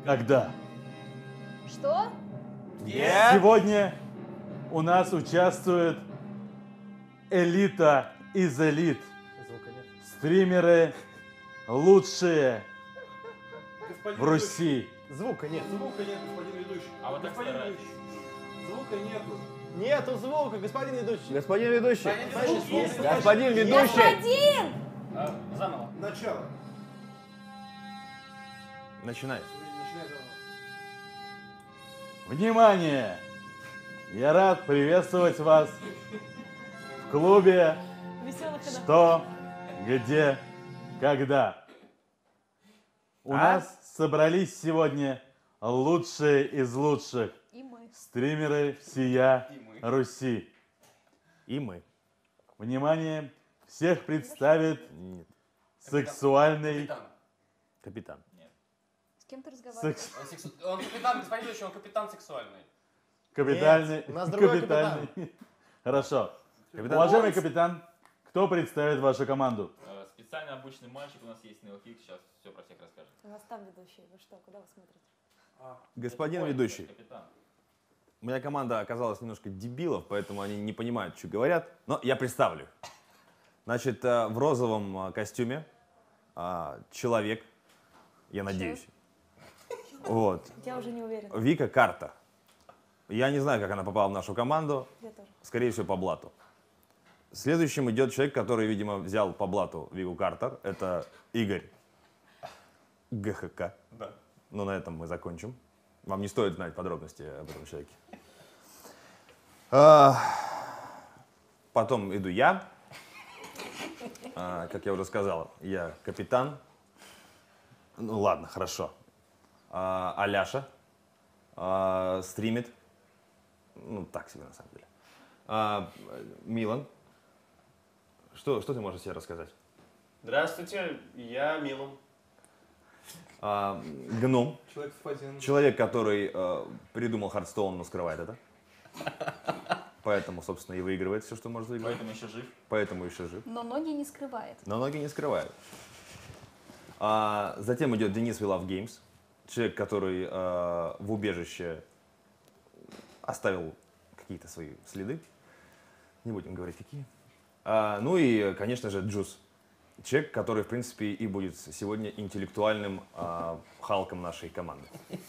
когда. Что? Нет. Сегодня у нас участвует элита из элит. Звука нет. Стримеры лучшие в Руси. Звука нет. Звука нет, господин ведущий. А вот так Господин старайтесь. ведущий. Звука нету. Нету звука, господин ведущий. Господин ведущий. Есть. Господин ведущий. Господин! Заново. Начало. Начинай. Начинай заново. Внимание! Я рад приветствовать вас в клубе Веселых ходов. «Что, где, когда». У нас собрались сегодня лучшие из лучших И мы. стримеры всея Руси. И мы. Внимание! Всех представит Нет. сексуальный... Капитан. С кем ты разговариваешь? Он капитан, господин ведущий, он капитан сексуальный. Капитальный... Нет, у нас другой капитальный. Хорошо. Капитан. Уважаемый капитан, кто представит вашу команду? Специально обученный мальчик у нас есть, Нейлфик, сейчас все про всех расскажет. У нас там ведущий. Вы что, куда вы смотрите? Господин Ой, ведущий. Капитан. У меня команда оказалась немножко дебилов, поэтому они не понимают, что говорят. Но я представлю. Значит, в розовом костюме человек, я надеюсь. Вот. Я уже не уверена. Вика Картер. Я не знаю, как она попала в нашу команду. Я тоже. Скорее всего, по блату. Следующим идет человек, который, видимо, взял по блату Вику Картер. Это Игорь ГХК. Да. Но на этом мы закончим. Вам не стоит знать подробности об этом человеке. Потом иду я. Как я уже сказал, я капитан. Ну ладно, хорошо. Аляша стримит. Ну, так себе, на самом деле. Милан. Что ты можешь о себе рассказать? Здравствуйте, я Милан. Гном. Человек с фазином. Человек, который придумал Хардстоун, но скрывает это. Поэтому, собственно, и выигрывает все, что может выиграть. Поэтому еще жив. Поэтому еще жив. Но ноги не скрывает. Но ноги не скрывают. Затем идет Денис We Love Games. Человек, который в убежище оставил какие-то свои следы. Не будем говорить, какие. Ну и, конечно же, Джус. Человек, который, в принципе, и будет сегодня интеллектуальным Халком нашей команды.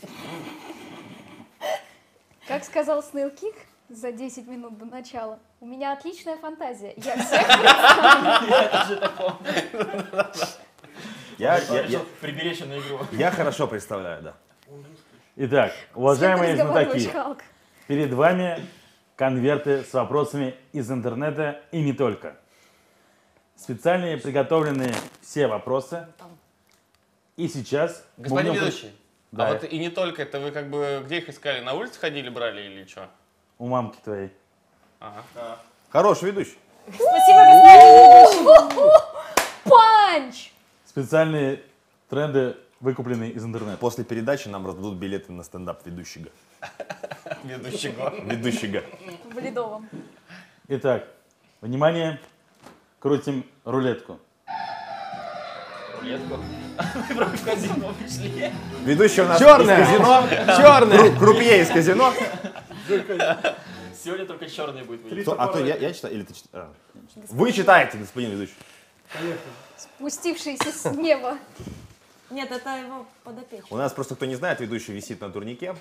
Как сказал Снейлкик за 10 минут до начала, у меня отличная фантазия. Я всех представлю. Я тоже так помню. Приберечь на игру. Я хорошо представляю, да. Итак, С кем ты уважаемые разговариваешь, знатоки, Халк? перед вами конверты с вопросами из интернета и не только. Специально приготовлены все вопросы. И сейчас... Господин будем- ведущий, Да, а вот и не только, это вы как бы где их искали? На улице ходили, брали или что? у мамки твоей. Ага. Хороший ведущий. Спасибо, господин ведущий. Панч! Специальные тренды, выкупленные из интернета. После передачи нам раздадут билеты на стендап ведущего. Ведущего. Ведущего. В Ледовом. Итак, внимание, крутим рулетку. Рулетку. Мы в казино пришли. Ведущий у нас Черная! из казино. Черная! Крупье из казино. Сегодня только черный будет выйти. А то я читаю, или ты читаешь? Вы читаете, господин ведущий. Спустившийся с неба. Нет, это его подопечный. У нас просто, кто не знает, ведущий висит на турнике.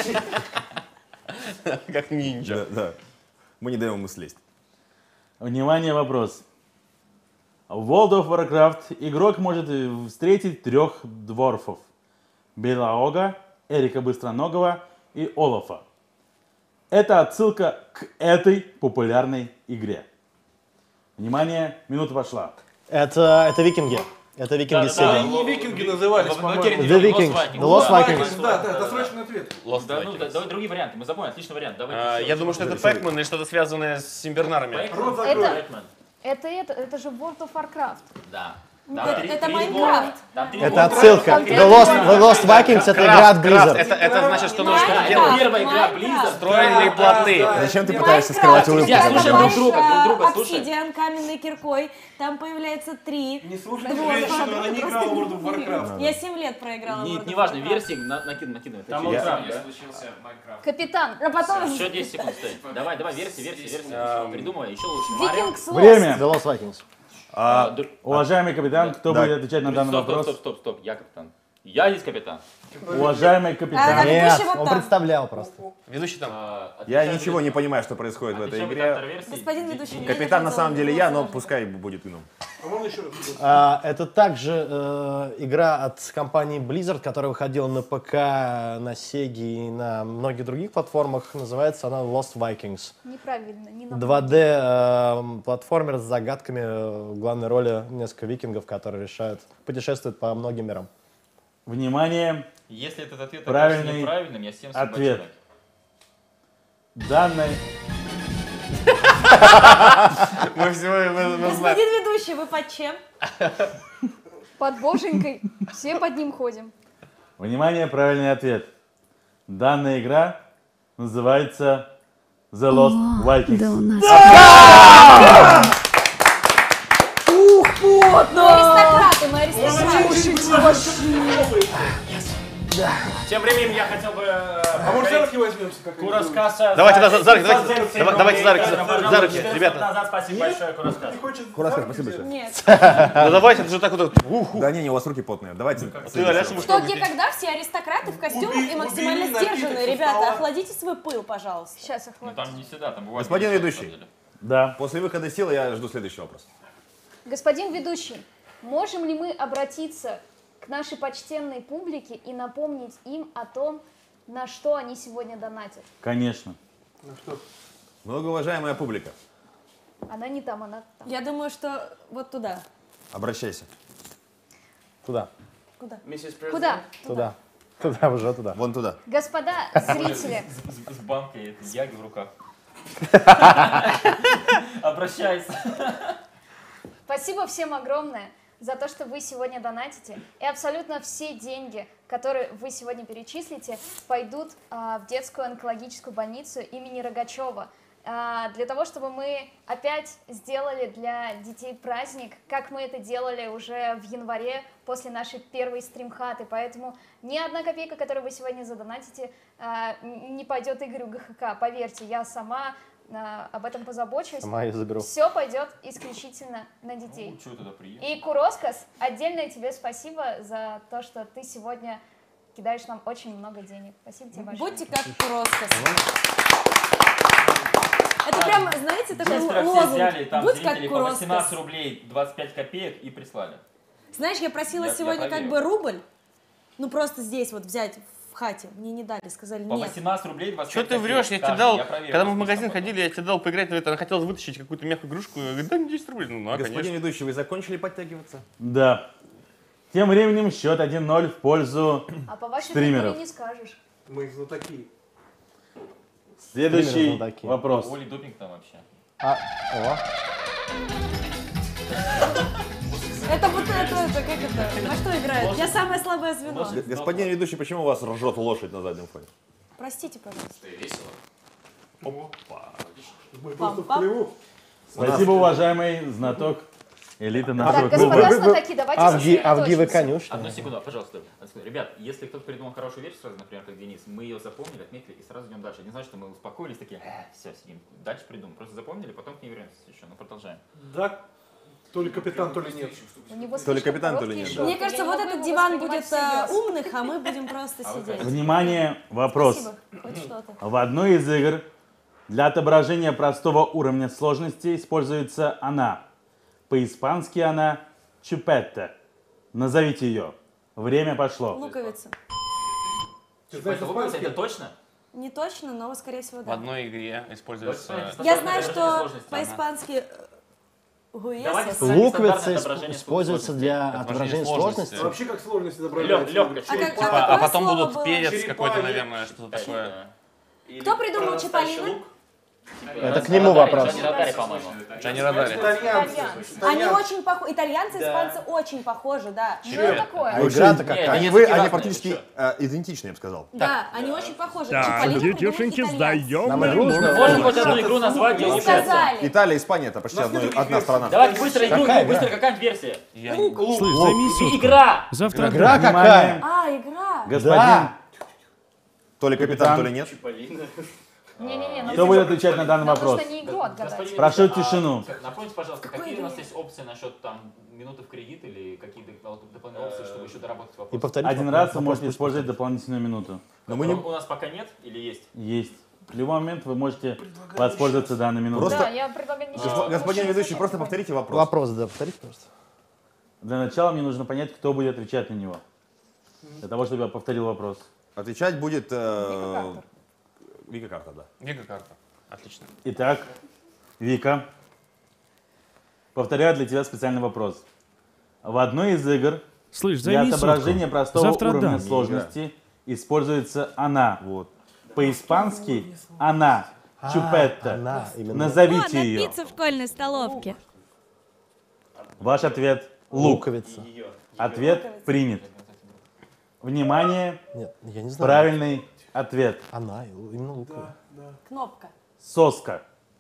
Как ниндзя. Да. Мы не даем ему слезть. Внимание, вопрос. В World of Warcraft игрок может встретить 3 дворфов. Белоога, Эрика Быстроногого и Олафа. Это отсылка к этой популярной игре. Внимание, минута пошла. Это викинги. Это викинги с Да-да-да. Сеги. Не викинги назывались, по-моему. The Vikings. The Lost Vikings. Да, досрочный ответ. Lost Да, ну, Vikings. давай другие варианты. Мы запомнили, отличный вариант. Давай. Я думаю, что это Пэкман или что-то связанное с Симбернарами. Рот закрой. Это же World of Warcraft. Да. Это Майнкрафт. Это отсылка. The Lost Vikings — это игра от Blizzard. Это значит, что нужно что-то делать. Первая игра Blizzard. Строили плоты. Зачем ты пытаешься скрывать улыбку? Я слушаю друг друга, слушай. Обсидиан каменной киркой. Там появляется 3. Не слушайте женщину, она не играла в World of Warcraft. Я 7 лет проиграла. в World of Неважно, Warcraft. версии накидывай. Там Я- сам случился Майнкрафт. Капитан. А потом Еще 10 секунд стоит. Давай, версия. Придумывай, еще лучше. Викингс Лос. Время. The Lost Vikings. Уважаемый капитан, кто Да. будет отвечать на данный вопрос? Стоп, я капитан. Я здесь капитан. Уважаемый капитан. А, Нет, ведущий вот он там. представлял просто. Ведущий там. Я ничего не понимаю, что происходит в этой игре. Господин ведущий, меня Капитан не на самом хотел деле я, но голосовать. пускай будет иным. А можно еще раз? Это также игра от компании Blizzard, которая выходила на ПК, на Sega и на многих других платформах. Называется она Lost Vikings. Неправильно, не на 2D платформер с загадками. В главной роли несколько викингов, которые решают, путешествуют по многим мирам. Внимание, Если этот ответ Правильный окажется неправильным, я всем ответ. собачонок. Данный Мы знаем. Господин ведущий, вы под чем? Под боженькой. Все под ним ходим. Внимание, правильный ответ. Данная игра называется The Lost Vikings. Мы аристократы. Тем временем я хотел бы... А может за руки возьмемся? Как Кураскаса... Давайте за руки, давайте за руки, ребята. Назад, спасибо большое, Кураскас. не хочет? Кураска, спасибо большое. Нет. Ну давайте, это же так вот. Да не, у вас руки потные. Давайте. Аляша, Что, где, когда все аристократы в костюмах и максимально убери сдержанные. напиток со Ребята, стола. охладите свой пыл, пожалуйста. Сейчас Ну охватит. там не всегда, там бывает... Господин на самом ведущий. деле. Да. После выхода силы я жду следующий вопрос. Господин ведущий, можем ли мы обратиться к нашей почтенной публике и напомнить им о том, на что они сегодня донатят? Конечно. Многоуважаемая публика, Она не там, она там. Я думаю, что вот туда. обращайся. Туда, Куда? Куда? туда. Туда, уже туда. Вон туда. Господа зрители, С банкой этой яги в руках. Обращайся. спасибо всем огромное за то, что вы сегодня донатите. И абсолютно все деньги, которые вы сегодня перечислите, пойдут в детскую онкологическую больницу имени Рогачева. Для того, чтобы мы опять сделали для детей праздник, как мы это делали уже в январе после нашей первой стримхаты. Поэтому ни одна копейка, которую вы сегодня задонатите, не пойдет Игорю ГХК. Поверьте, я сама об этом позабочусь. Сама я заберу. Все пойдет исключительно на детей. Чего туда приехал? И, Куроскас, отдельное тебе спасибо за то, что ты сегодня кидаешь нам очень много денег. Спасибо тебе большое. Будьте как Куроскас. Это прям, знаете, такой Быстро все лозунг. взяли, там Будь зрители как по 18 Куроскас. рублей 25 копеек и прислали. Знаешь, я просила Я сегодня как проверил. бы рубль, ну просто здесь вот взять в хате. Мне не дали, сказали По нет. 18 рублей 25 Что ты копеек. врешь? Я тебе Каждый, дал, проверил, когда мы в сколько магазин там ходили, я тебе дал поиграть в это, она хотела вытащить какую-то мягкую игрушку, я говорю, дай мне 10 рублей. Ну, Господин конечно. ведущий, вы закончили подтягиваться? Да. Тем временем счет 1-0 в пользу А по вашей стримеров. фигуре не скажешь. Мы знатоки. Следующий Стримеры такие. вопрос. Оли допинг там вообще. О. Это вот это, как это, на что играет? Я самое слабое звено. Господин ведущий, почему у вас ржет лошадь на заднем фоне? Простите, пожалуйста. Мы просто в Пам-пам. плеву. Спасибо, уважаемый знаток элиты нашего Так, клуба. господа знатоки, давайте А в ГИВ вы сосредоточимся. конюшня? Одну секунду, пожалуйста. Одну секунду. Ребят, если кто-то придумал хорошую версию сразу, например, как Денис, мы ее запомнили, отметили и сразу идем дальше. Не знаю, что мы успокоились, такие, все, сидим. Дальше придумаем. Просто запомнили, потом к ней вернемся еще. Ну, продолжаем. Да, то ли капитан, то ли нет. У него То ли слишком капитан, то ли короткий нет, счет. да. Мне Я кажется, не вот могу этот его диван воспринимать будет всерьез. умных, а мы будем просто сидеть. Внимание, вопрос. Спасибо, хоть что-то. В одной из игр для отображения простого уровня сложности используется она. По-испански она чупетта. Назовите ее. Время пошло. Луковица. Ты знаешь Это луковица, испанский? это точно? Не точно, но скорее всего В да. одной игре используется... Я знаю, что Сложности, по-испански Давайте гуэсос. Сами Луковица стандартное отображение используется для отображения сложности. Вообще как сложность изображается. Легкость. А как- Типа, какое а потом слово будут было? перец Черепа, какой-то, нет. наверное, что-то такое. Кто придумал Чиполлино? Это к нему вопрос. Джанни Родари, по-моему. Джанни Родари. Итальянцы. Они очень похожи. Итальянцы и испанцы очень похожи, да. Что это такое? А игра-то Нет, какая? они Они разные, практически всё. идентичны, я бы сказал. Да, они очень похожи. Так, Чиполлино детишеньки, придумали итальянцы. сдаем Нам на игру ремонт. нужно- Можно хоть одну игру назвать, Не и сказали. Италия, Испания — это почти одна страна. Давайте быстро игру, Какая быстро, какая версия? Слышь, займи сутку. Игра! Завтра Игра отдам. какая? А, игра. Господин, Да. То ли капитан, то ли нет. Не-не-не, ну кто будет отвечать на данный нам вопрос? нужно не игру отгадать. Господин Прошу Витя, тишину. Напомните, пожалуйста, какие у нас есть опции насчет там минуты в кредит или какие дополнительные опции, чтобы еще доработать И вопрос? повторить. Один раз вы можете использовать дополнительную минуту. Но мы не... У нас пока нет или есть? Есть. В любой момент вы можете воспользоваться данной минутой. Просто- Да, я предлагаю не Господин ведущий, просто повторите вопрос. Вопрос, да, повторите, пожалуйста. Для начала мне нужно понять, кто будет отвечать на него. Для того, чтобы я повторил вопрос. Отвечать будет Картер. Вика Карта, да. Вика карта. Отлично. Итак, Вика, повторяю для тебя специальный вопрос. В одной из игр Слышь, для займи отображения сутку. простого Завтра уровня отдам. сложности используется она. Вот. По-испански она. Чупетта. она, именно. Назовите ее. в школьной столовке. Ваш ответ – лук. Луковица. Ответ принят. Внимание, Нет, я не знаю. правильный ответ. Она, именно луковица. Кнопка. Соска.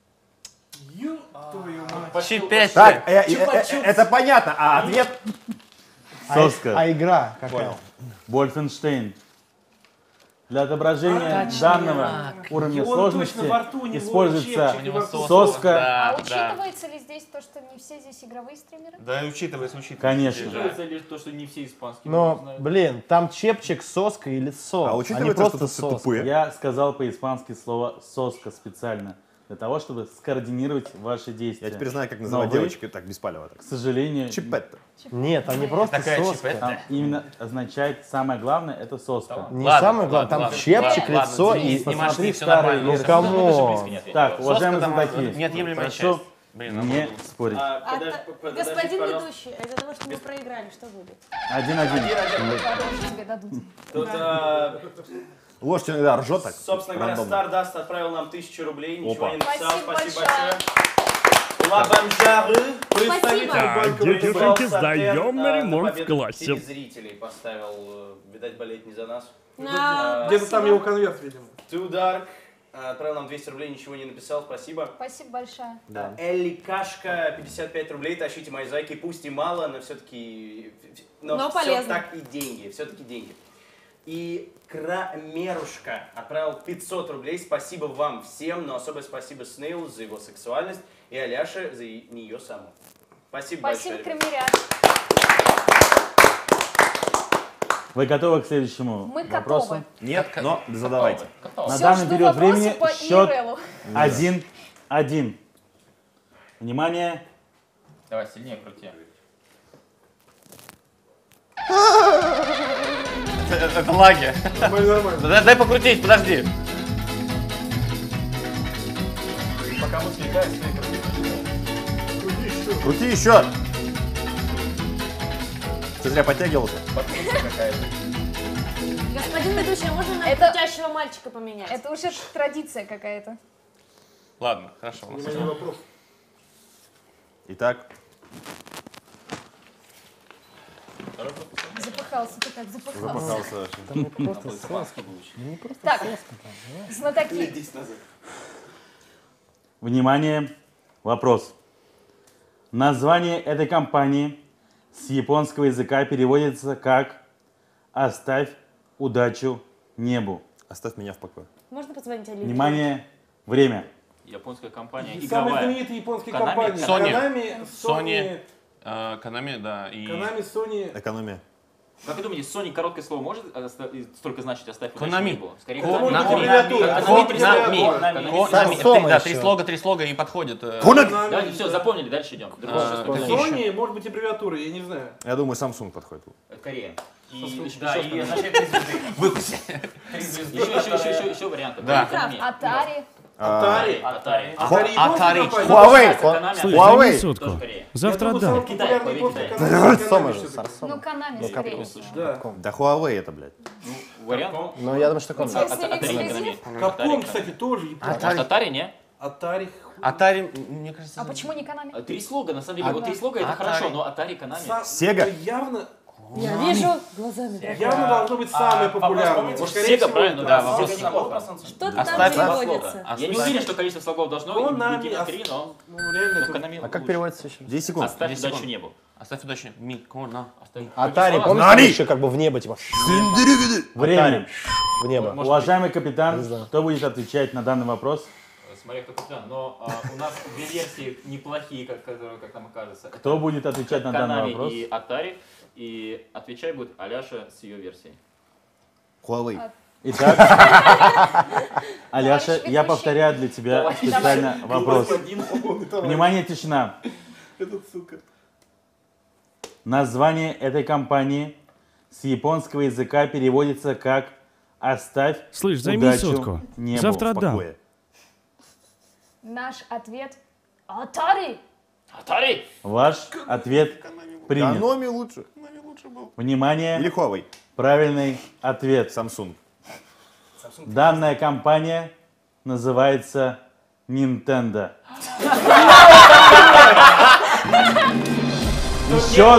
Ё, твою мать. Чипетте. Так, это понятно, а ответ... Соска. А игра какая? Вольфенштейн. Для отображения данного уровня И он сложности точно во рту, не используется чепчик, во рту. соска. А Да, да. учитывается ли здесь то, что не все здесь игровые стримеры? Да, учитывается. Конечно. Учитывается ли то, что не все испанские Но, знают? блин, там чепчик, соска и лицо. А не учитывается, просто что все соска. тупые. Я сказал по-испански слово соска специально. Для того, чтобы скоординировать ваши действия. Я теперь знаю, как называть Но вы, девочек так беспалево. К сожалению, Чипетта. Нет, там не просто Такая соска. чипетта. там именно означает самое главное – это соска. Не Ладно, самое главное, там ладно, чепчик, ладно, лицо ладно, и... не машни, все старые нормально. версии. Ну, кому? Так, уважаемые Соска там знатоки, неотъемлемая часть. прошу Блин, не спорить. Господин ведущий, из-за того, что мы проиграли, что будет? 1-1. Подольше тебе дадут. Тут, Лошадь иногда ржет так. собственно говоря, рандомно. Stardust отправил нам 1000 рублей, ничего Опа. не написал. Спасибо Спасибо большое. большое. Ла Бомжары, представитель Так, банка детишеньки, «Русал сдаем Сатен», на ремонт в победу классе. телезрителей поставил, видать, болеть не за нас. А, Где-то там его конверт, видимо. Too Dark отправил нам 200 рублей, ничего не написал, спасибо. Спасибо большое. Элли Кашка, 55 рублей, тащите мои зайки, пусть и мало, но все-таки... Но всё полезно. так и деньги, все-таки деньги. И Крамерушка отправил 500 рублей, спасибо вам всем, но особое спасибо Снейлу за его сексуальность и Аляше за нее саму. Спасибо, Спасибо, большое. Крамеряк. Вы готовы к следующему Мы вопросу? готовы. Нет, но задавайте. На Все, данный жду период вопросы времени по счет ИРЛу. 1-1. Внимание, Давай, сильнее крути. Это лаги. Нормально, нормально. Дай покрутить, подожди. Пока мы слетаем, крути. Крути еще. Ты зря подтягивался. Подкрутка какая-то. Господин ведущий, а можно на Это- крутящего мальчика поменять? Это уже традиция какая-то. Ладно, хорошо. Внимание, вопрос. Итак, Запыхался ты как, запыхался. запахался очень. Там не просто соска. Так, знатоки. внимание, вопрос. Название этой компании с японского языка переводится как «Оставь удачу небу». Оставь меня в покое. Можно позвонить Оливии? Внимание, время. Японская компания, Самые игровая. знаменитые японские Konami. компании. Sony. Konami, Sony. Konami, да, и... Konami, Sony. Экономия. Как вы думаете, Sony короткое слово может столько значить «оставь удачу Konami. небу»? Скорее Это может быть Konami. аббревиатура. Konami. Это может быть Konami. аббревиатура. Сома Да, еще. три слога и подходит. Давайте, все, запомнили, дальше идем. Sony может быть аббревиатура, я не знаю. Я думаю, Samsung подходит. Корея. Да, и означает 3 звезды. Выпусти. Еще варианты. Да. Konami. Атари. Atari. Atari. Atari Atari. японская компания. Huawei. Konami. Слышь, Huawei. займи Тоже сутку. Корея. Завтра Я думаю, отдам. самый Китай, популярный Huawei, японский Китай. Konami Сома же, всё-таки. Сарсома. Ну, Konami, Я скорее. не слышал. Да. Да Huawei это, блядь. Вариант? Ну, я думаю, что Конами. Если эксклюзив, Capcom, кстати, тоже японский. Может, Atari, не? Atari. Atari, мне кажется... А почему не Konami? Три слога, на самом деле, вот три слога это хорошо, но Atari, Konami. Сега. Явно, Я вижу глазами. явно должно быть самое популярное. Может, Скорее Sega, всего, правильно? Да, вопрос Sega неплохо. Что-то там Оставь переводится. Я не уверен, что количество слогов должно Konami, быть именно 3, но Ну, реально, ну, тут- Konami А как лучше. переводится еще? 10 секунд. Оставь 10 удачу секунд. небу. Оставь удачно. Микона. Оставь- Атари, Слова. помните, там еще как бы в небо, типа, Время. в небо. Уважаемый капитан, Не знаю. кто будет отвечать на данный вопрос? Смотря кто капитан, но у нас две версии неплохие, которые, как нам кажется. Кто будет отвечать на данный Konami вопрос? и Atari. И отвечай будет Аляша с ее версией. Huawei. Итак, Аляша, я повторяю для тебя специально вопрос. Внимание, тишина. Этот, сука. Название этой компании с японского языка переводится как «Оставь Слышь, займи удачу сотку. небу». Завтра отдам. Покоя. Наш ответ Atari. Atari! Ваш ответ принят. Konami лучше. Внимание, Или Huawei. правильный ответ. Samsung. Данная компания называется Nintendo. Счет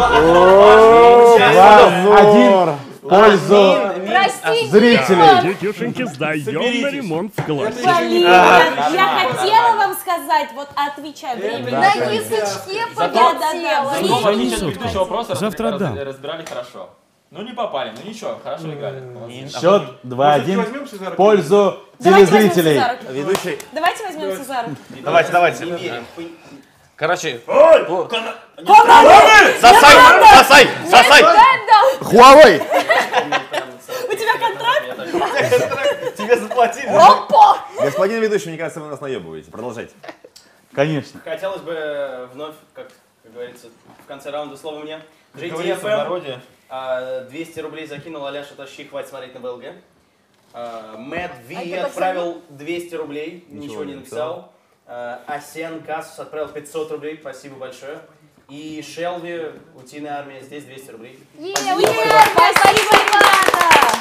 2-1 в пользу Простите, зрителей. Детюшеньки, сдаем на ремонт в класс. Блин, я хотела вам сказать, вот отвечай, время. на язычке Да-да-да. полетела. Слушай, Оба займи ничего, сотку. предыдущего вопроса Завтра отдам. разбирали хорошо. Ну не попали, ну ничего, хорошо играли. Молодцы. Счет Может, 2-1 возьмемся за в руки? пользу Давайте возьмемся телезрителей. за руки. Ведущий. Давайте возьмемся за руки. Давайте, давайте. Не верим. Короче, Конами! сосай! Nintendo. Huawei. У тебя контракт? Тебе заплатили. Опа! Господин ведущий, мне кажется, вы нас наебываете. Продолжайте. Конечно. Хотелось бы вновь, как говорится, в конце раунда слово мне. говорится в JTFM, народе. 200 рублей закинул, Аляша, тащи, хватит смотреть на БЛГ. Мэтт А Ви это отправил 200 рублей, ничего не не написал. Асен Кассус отправил 500 рублей, спасибо большое. И Шелви, Утиная армия, здесь 200 рублей. Спасибо, ребята!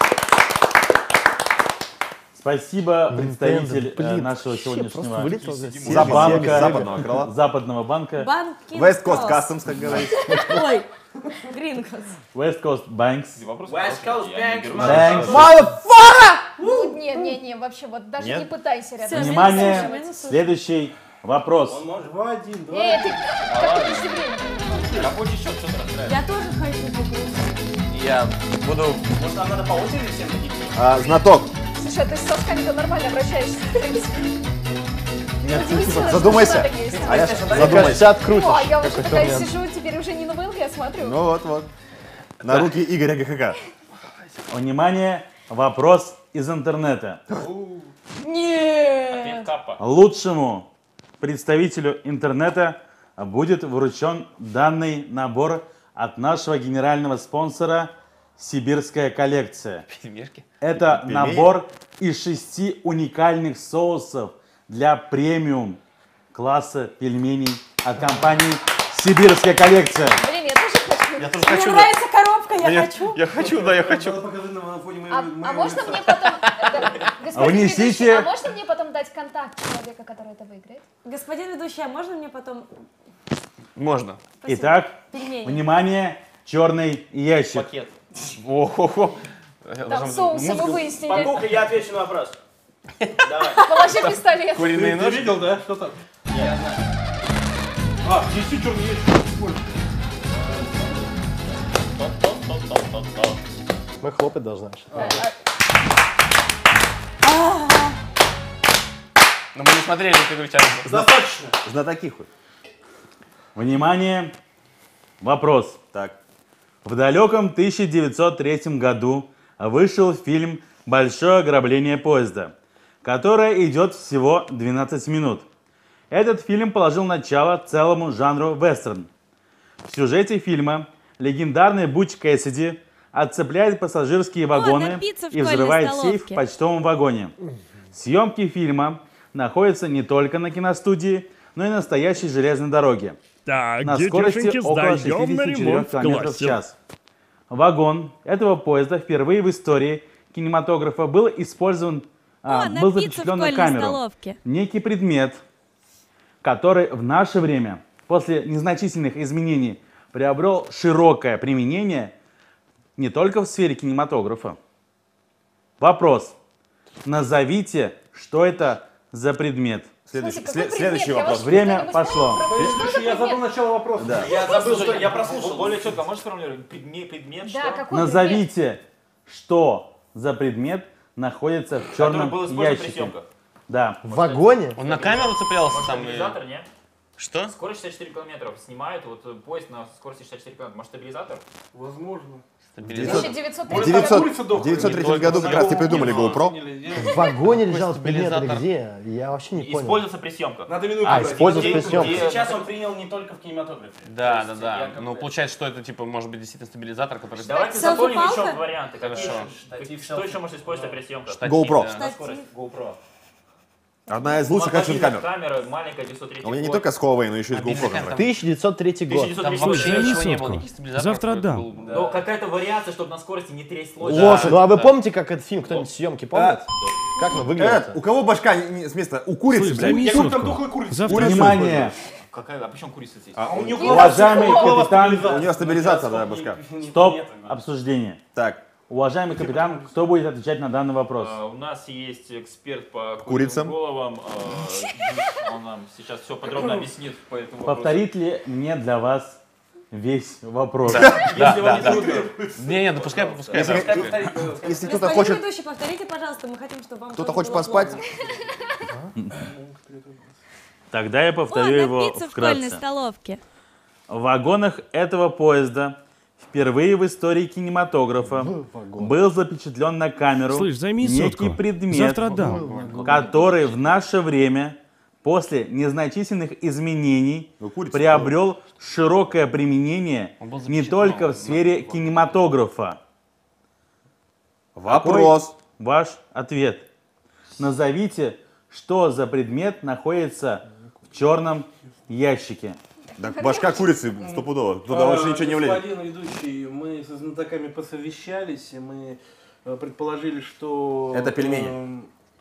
Спасибо, представитель блин, нашего вообще сегодняшнего просто вылетел здесь. банка, Западного крыла. западного банка, Банки. West Coast Customs, как говорится. Ой, Грингос. West Coast Banks. Вопрос West Coast я не Bank, беру. Banks. Не, вообще, вот даже Нет? не пытайся рядом. Всё, Внимание, минус. следующий вопрос. Он может. 2-1, 2-1. Эй, ты как ты подожди время? Рабочий счет, что-то расстраивает. Я тоже хочу попробовать. Я буду... Может, нам надо по очереди всем такие? Знаток. Слушай, а ты с сосками-то нормально обращаешься. Удивительно, что Задумайся. что-то есть. Аляша, Мне задумайся. кажется, открутишь. О, я уже какой-то такая момент. сижу, теперь уже не на ВЛК, я смотрю. Ну вот. На руки Игоря ГХК. Внимание, вопрос из интернета. Нет. Ответ Капа. Лучшему представителю интернета будет вручен данный набор от нашего генерального спонсора «Сибирская коллекция». Пельмешки. Это Пельмени? набор из 6 уникальных соусов для премиум класса пельменей от компании «Сибирская коллекция». Блин, я тоже хочу. Я тоже Мне хочу. нравится коробка, я хочу. Я хочу, да, я хочу. Надо показать на фоне А моего можно лица. мне потом... господин Внесите. ведущий, а можно мне потом дать контакт человека, который это выиграет? Господин ведущий, а можно мне потом... Можно. Спасибо. Итак, Пельмени. внимание, черный ящик. Пакет. О-хо-хо. Там соусы мы выяснили. Папуха, я отвечу на вопрос. Давай. Положи пистолет. Куриные Ты ножи. видел, да? Что там? Я знаю. А, здесь черный ящик. Мы хлопать должны. Но мы не смотрели эту игру честно. Достаточно. Знатоки хоть. Внимание, вопрос. Так. В далеком 1903 году вышел фильм «Большое ограбление поезда», которое идет всего 12 минут. Этот фильм положил начало целому жанру вестерн. В сюжете фильма легендарный Буч Кэссиди отцепляет пассажирские вагоны на пиццу в и школьной взрывает сейф в столовке. почтовом вагоне. Съемки фильма находятся не только на киностудии, но и на настоящей железной дороге Так, на скорости детюшеньки, около сдаем на 64 ремонт в км в классе. час. Вагон этого поезда впервые в истории кинематографа был использован был запечатлен на камеру некий предмет, который в наше время, после незначительных изменений, приобрел широкое применение не только в сфере кинематографа. Вопрос. Назовите, что это за предмет. Следующий вопрос. Время пошло. Я забыл начало вопроса. Да. Я забыл, что я прослушал. Более четко, можешь сформулировать? Предмет, Да, что? какой Назовите, что за предмет находится в черном Который был использован при ящике. съемках. Да. В вагоне? Он на камеру цеплялся там? Стабилизатор, нет? Что? Скорость 64 километра. Снимают вот поезд на скорости 64 километра. Может, стабилизатор? Возможно. В 903 году как раз и придумали GoPro. В вагоне лежал этот предмет или где? Я вообще не понял. Используется при съемках. Надо минуту. Используется при съемках. Сейчас он принял не только в кинематографе. Да, То да, есть да. якобы Ну, получается, что это, типа, может быть, действительно стабилизатор, который... Давайте Селфи-палка? запомним еще варианты. Хорошо. Что еще может использовать при съемках? Штатив, GoPro. да. На скорость. GoPro. Одна из лучших экшн камер. Камера маленькая, 903. У меня не только с Huawei, но еще и с GoPro камера. 1903 год. 1903 Там год. вообще Займи ничего не было, сотку. никаких стабилизаторов. Завтра это отдам. был- Но какая-то вариация, чтобы на скорости не трясть лошадь. Лошадь. Ну а вы помните, как этот фильм, кто-нибудь съемки помнит? Как мы У выглядели? кого башка с места? У курицы, Слышь, блядь. займи Я говорю, там сотку. дохлая курица. Завтра Внимание! Какая? А почему курица здесь? А у нее Уважаемый капитан, У нее стабилизация, да, башка. стоп обсуждение. Так, Уважаемый капитан, кто будет отвечать на данный вопрос? У нас есть эксперт по Курицам. головам. Он нам сейчас все подробно объяснит по этому вопросу. Повторит ли мне для вас весь вопрос? Если вам не трудно. Не, ну пускай. если кто-то Господин хочет, ведущий, повторите, пожалуйста, мы хотим, чтобы вам кто-то тоже хочет было поспать, плотно. Тогда я повторю его вкратце. столовке. В вагонах этого поезда впервые в истории кинематографа был запечатлен на камеру Слышь, займи некий сотку. предмет, Завтра отдам. который в наше время после незначительных изменений курица. приобрел широкое применение Он был не запечатлен. только в сфере кинематографа. вопрос. Ваш ответ. Назовите, что за предмет находится в черном ящике. Так башка курицы стопудово. Туда больше ничего не влезет. Господин ведущий, мы со знатоками посовещались, и мы предположили, что... Это пельмени.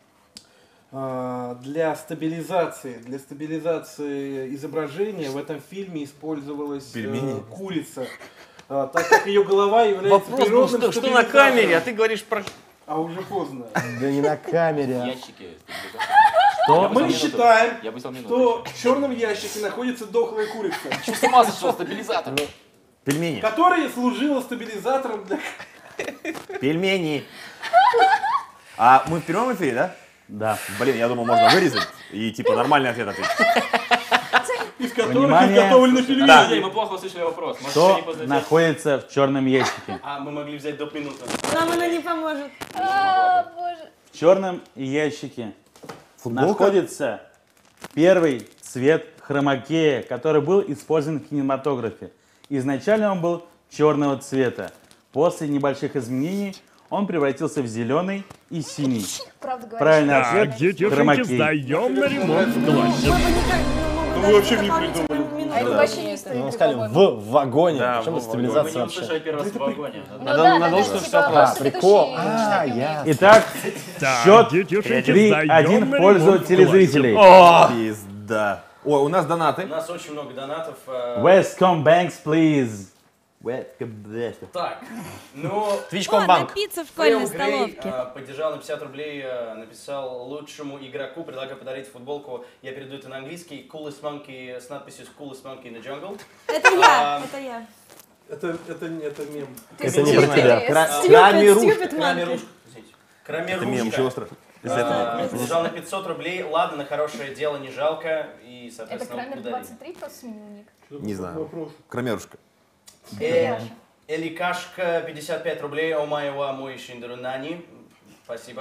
Для стабилизации изображения в этом фильме использовалась Пельмени? курица, так как ее голова является Вопрос был, природным что на стабилизатором. камере, а ты говоришь про... А уже поздно. Да не на камере. Ящики. Что? Мы считаем, Я бы взял минуту. что в черном ящике находится дохлая курица, Что с ума сошел, стабилизатор? Пельмени. которая служила стабилизатором для... Пельмени. А мы в прямом эфире, да? Да. Блин, я думал, можно вырезать и типа нормальный ответ ответить. из которых Внимание. изготовлены пельмени. Подожди, мы плохо услышали вопрос. Может, Что не поздно находится в черном ящике? А, мы могли взять доп. Минуту. Нам она не поможет. Боже. В черном ящике Футболка? находится первый цвет хромакея, который был использован в кинематографе. Изначально он был черного цвета. После небольших изменений он превратился в зеленый и синий. Правда говоришь. Правильный Так, ответ детишки, хромакей. сдаем на ремонт в классе. вы вообще не придумали. А это вообще не стоит. Ну, сказали, в вагоне. Да, Причем в это вагоне. Мы стабилизация не вообще. услышали первый раз в вагоне. Ну Надо- да, надо да, что-то типа, А, прикол. ведущий А, читать я. Итак, Так, счет детишки, 3-1 в пользу телезрителей. Пизда. Ой, у нас У донаты. нас очень много донатов. Westcom Banks, please. Так, ну... Twitch.com.bank. Пицца в Фейл школьной Грей столовке. поддержал на 50 рублей, написал лучшему игроку, предлагаю подарить футболку, я перейду это на английский, Coolest Monkey с надписью Coolest Monkey in the Jungle. Это я, это я. Это мем. Это не про тебя. Stupid monkey. Крамерушка. Это мем, чего страшного? Поддержал на 500 рублей, ладно, на хорошее дело не жалко, и, Это соответственно, Крамер ударил. 23 просто сменил ник. Не знаю. Крамерушка. Эликашка 55 рублей, омайва мой шиндерунани. Спасибо.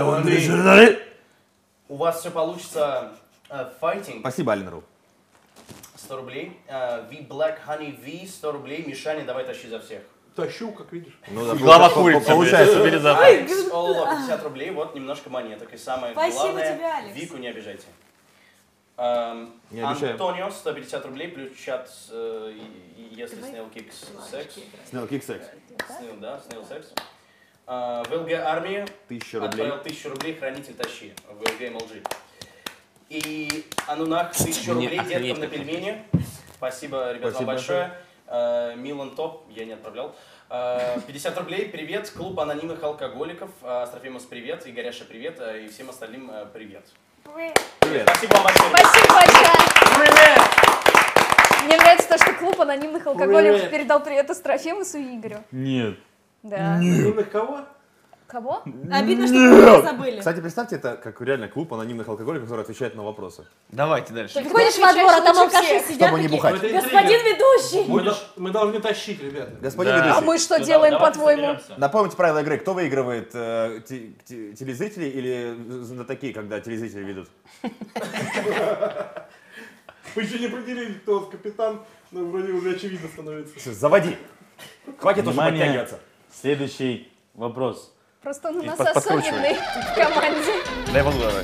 У вас все получится. Fighting Спасибо, Алинру. 100 рублей. V Black Honey V 100 рублей. Мишаня, давай тащи за всех. Тащу, как видишь. Ну, да, Глава курицы. Получается. Алекс Олла 50 рублей, вот немножко монеток. И самое Спасибо главное, тебе, Алекс. Вику не обижайте. Не обещаем. Антонио 150 рублей, плюс чат, если Snail Kicks Sex. Snail Kick Sex. Snail, да, Snail Sex. В ЛГ армии 1000 рублей. отправил 1000 рублей, хранитель тащи в ЛГ МЛГ. И Анунах 1000 рублей деткам на пельмени. Спасибо, ребят, вам большое. Милан Топ, я не отправлял. 50 рублей, привет, клуб анонимных алкоголиков. Астрофемус, привет, Игоряша, привет, и всем остальным привет. Привет. Спасибо вам большое. Спасибо большое. Мне нравится то, что клуб анонимных алкоголиков Привет. передал привет Астрофемусу и Игорю. Нет. Да. Анонимных кого? Кого? Обидно, что мы не забыли. Кстати, представьте, это как реально клуб анонимных алкоголиков, который отвечает на вопросы. Давайте дальше. Ты выходишь во двор, а там алкаши сидят Чтобы не такие, бухать. Это господин ведущий! Мы должны тащить, ребята. Господин Да. А ведущий, мы что Ну, делаем, давайте по-твоему? соберемся. напомните правила игры. Кто выигрывает, телезрители или знатоки, когда телезрители ведут? Мы еще не определили, кто капитан, но вроде уже очевидно становится. Всё, заводи. Хватит уже Внимание. подтягиваться. Следующий вопрос. Просто он у нас подкручивай. особенный в команде. Дай воду давай.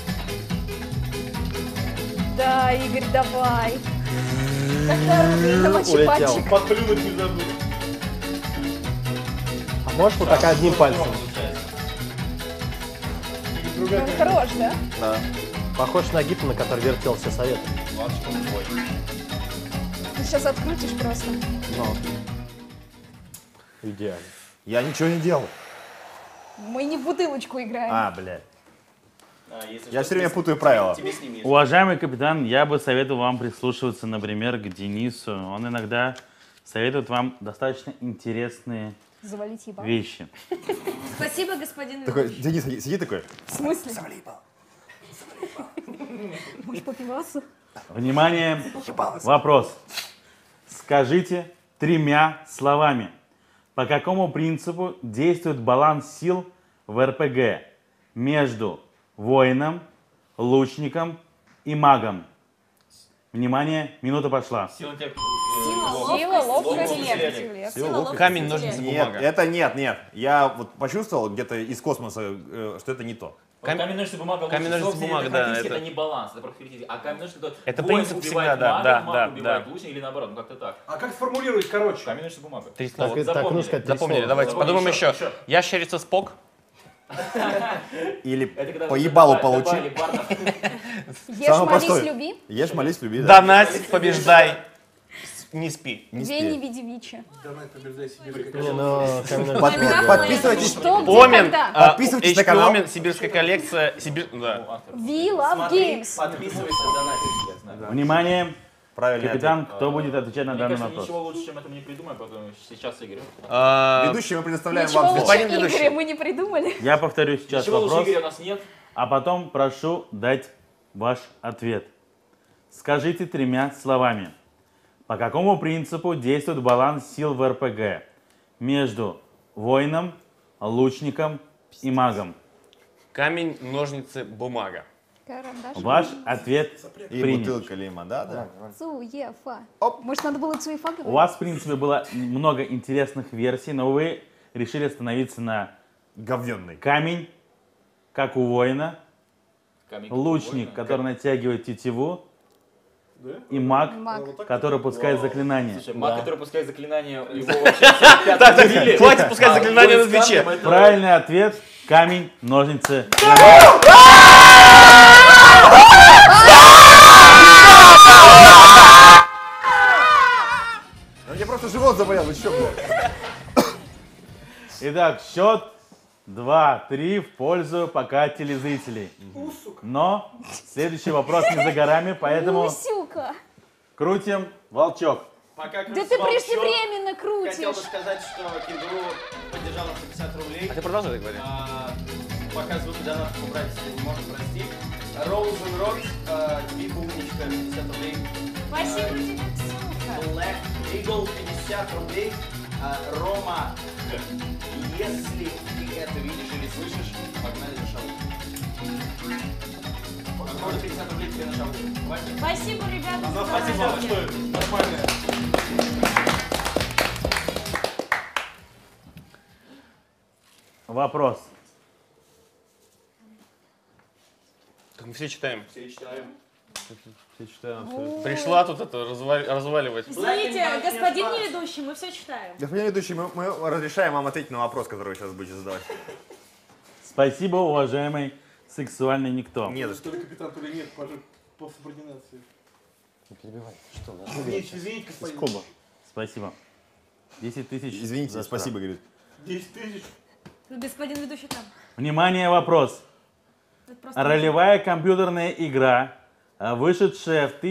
Да, Игорь, давай. Как намочи Улетел. пальчик. Подплюнуть не забыл. А можешь вот так одним пальцем? Он хорош, да? Да. Похож на Гиппона, который вертел все советы. Ты сейчас открутишь просто. Ну. Идеально. Я ничего не делал. Мы не в бутылочку играем. А, блядь. Если Я что, все время тебе- путаю правила. Тебе с ними. Уважаемый капитан, я бы советовал вам прислушиваться, например, к Денису. Он иногда советует вам достаточно интересные Завалить ебало. вещи. Спасибо, господин Такой, ведущий. Денис сидит такой. В смысле? Может, попиваться? Внимание, вопрос. Скажите 3 словами, по какому принципу действует баланс сил в РПГ между воином, лучником и магом? Внимание, минута пошла. Сила тебя... Сила, ловкость, интеллект. интеллект. Сила, ловкость, Камень, интеллект. ножницы, Нет, бумага. это нет. Я вот почувствовал где-то из космоса, что это не то. Камень, ножницы, бумага. лучше камень, ножницы, всего, бумага, это да, практически это- это не баланс, это просто критически. А камень, ножницы, Это воин принцип убивает всегда, да, мага, да, маг да, убивает да. лучника или наоборот, ну как-то так. А как сформулировать, короче? Камень, ножницы, бумага. 3 слова. Так, так нужно сказать 3 Запомнили, слова. давайте Запомни подумаем еще, еще. Ящерица Спок. Или Это когда по ебалу добавили получи. барда. Ешь, Самое молись, простое. люби. Ешь, молись, люби. Да. Донать, побеждай. Не спи. Не Вей, не спи. види Вичи. Давай, побеждай себе. Не, ну, камень, Подписывайтесь. Что, где, Омен. когда? Подписывайтесь на HP канал. Омен, сибирская коллекция. Да. We love Смотри, games. подписывайся, донатик. Внимание, Правильно. капитан, кто будет отвечать на Мне данный кажется, вопрос? ничего лучше, чем это мы не придумаем, поэтому сейчас Игорь. Ведущий мы предоставляем Ничего вам лучше слово. Господин ведущий. Игоря мы не придумали. Я повторю сейчас Ничего лучше вопрос, Игоря у нас нет. а потом прошу дать ваш ответ. Скажите 3 словами, по какому принципу действует баланс сил в РПГ между воином, лучником и магом? Камень, ножницы, бумага. Карандаш. Ваш ответ И принят. бутылка лима, да. Цуефа. Может, надо было цуефа говорить? У вас, в принципе, было много интересных версий, но вы решили остановиться на Говненный. камень, как у воина, Камень, лучник, воина. который натягивает тетиву, Да? и маг, Маг. который пускает заклинание. Слушай, маг, который пускает заклинание, его вообще Так, хватит пускать заклинания на Твиче. Правильный ответ – камень, ножницы. Я просто живот заболел, вы что, блядь? Итак, счет 2-3 в пользу пока телезрителей. Но следующий вопрос не за горами, поэтому Усюка. крутим волчок. Пока Да крутится ты волчок, преждевременно хотел бы крутишь. сказать, что кенгуру поддержал нас 50 рублей. А ты продолжай так говорить. Пока звуки донатов убрать, если не можем, прости. Роузен Рот, тебе умничка, 50 рублей. Спасибо тебе, Ксюха. Black Eagle, 50 рублей. Рома, если ты это видишь или слышишь, погнали за шоу. Можно 50 рублей тебе на шоу. Хватит? Спасибо, ребята, за Спасибо донатики. большое. Нормально. Вопрос. Так мы все читаем. Все читаем. Все читаем абсолютно. Пришла тут это разваливать. Извините, господин неведущий, мы все читаем. Господин ведущий, мы разрешаем вам ответить на вопрос, который вы сейчас будете задавать. Спасибо, уважаемый сексуальный никто. Не за что. То ли капитан, то ли нет, по субординации. Не перебивай. Что? Извините, господин. Куба. Спасибо. 10 тысяч. Извините, за спасибо, штраф. говорит. 10 тысяч. Господин ведущий там. Внимание, вопрос. Это просто- Ролевая компьютерная игра, вышедшая в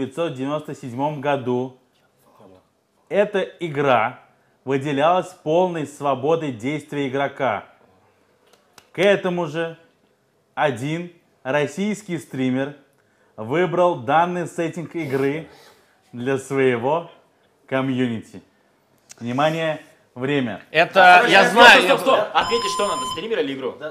1997 году. Эта игра выделялась полной свободой действия игрока. К этому же один российский стример выбрал данный сеттинг игры для своего комьюнити. Внимание, время. Это, я знаю. Стоп. Ответить что надо, стример или игру?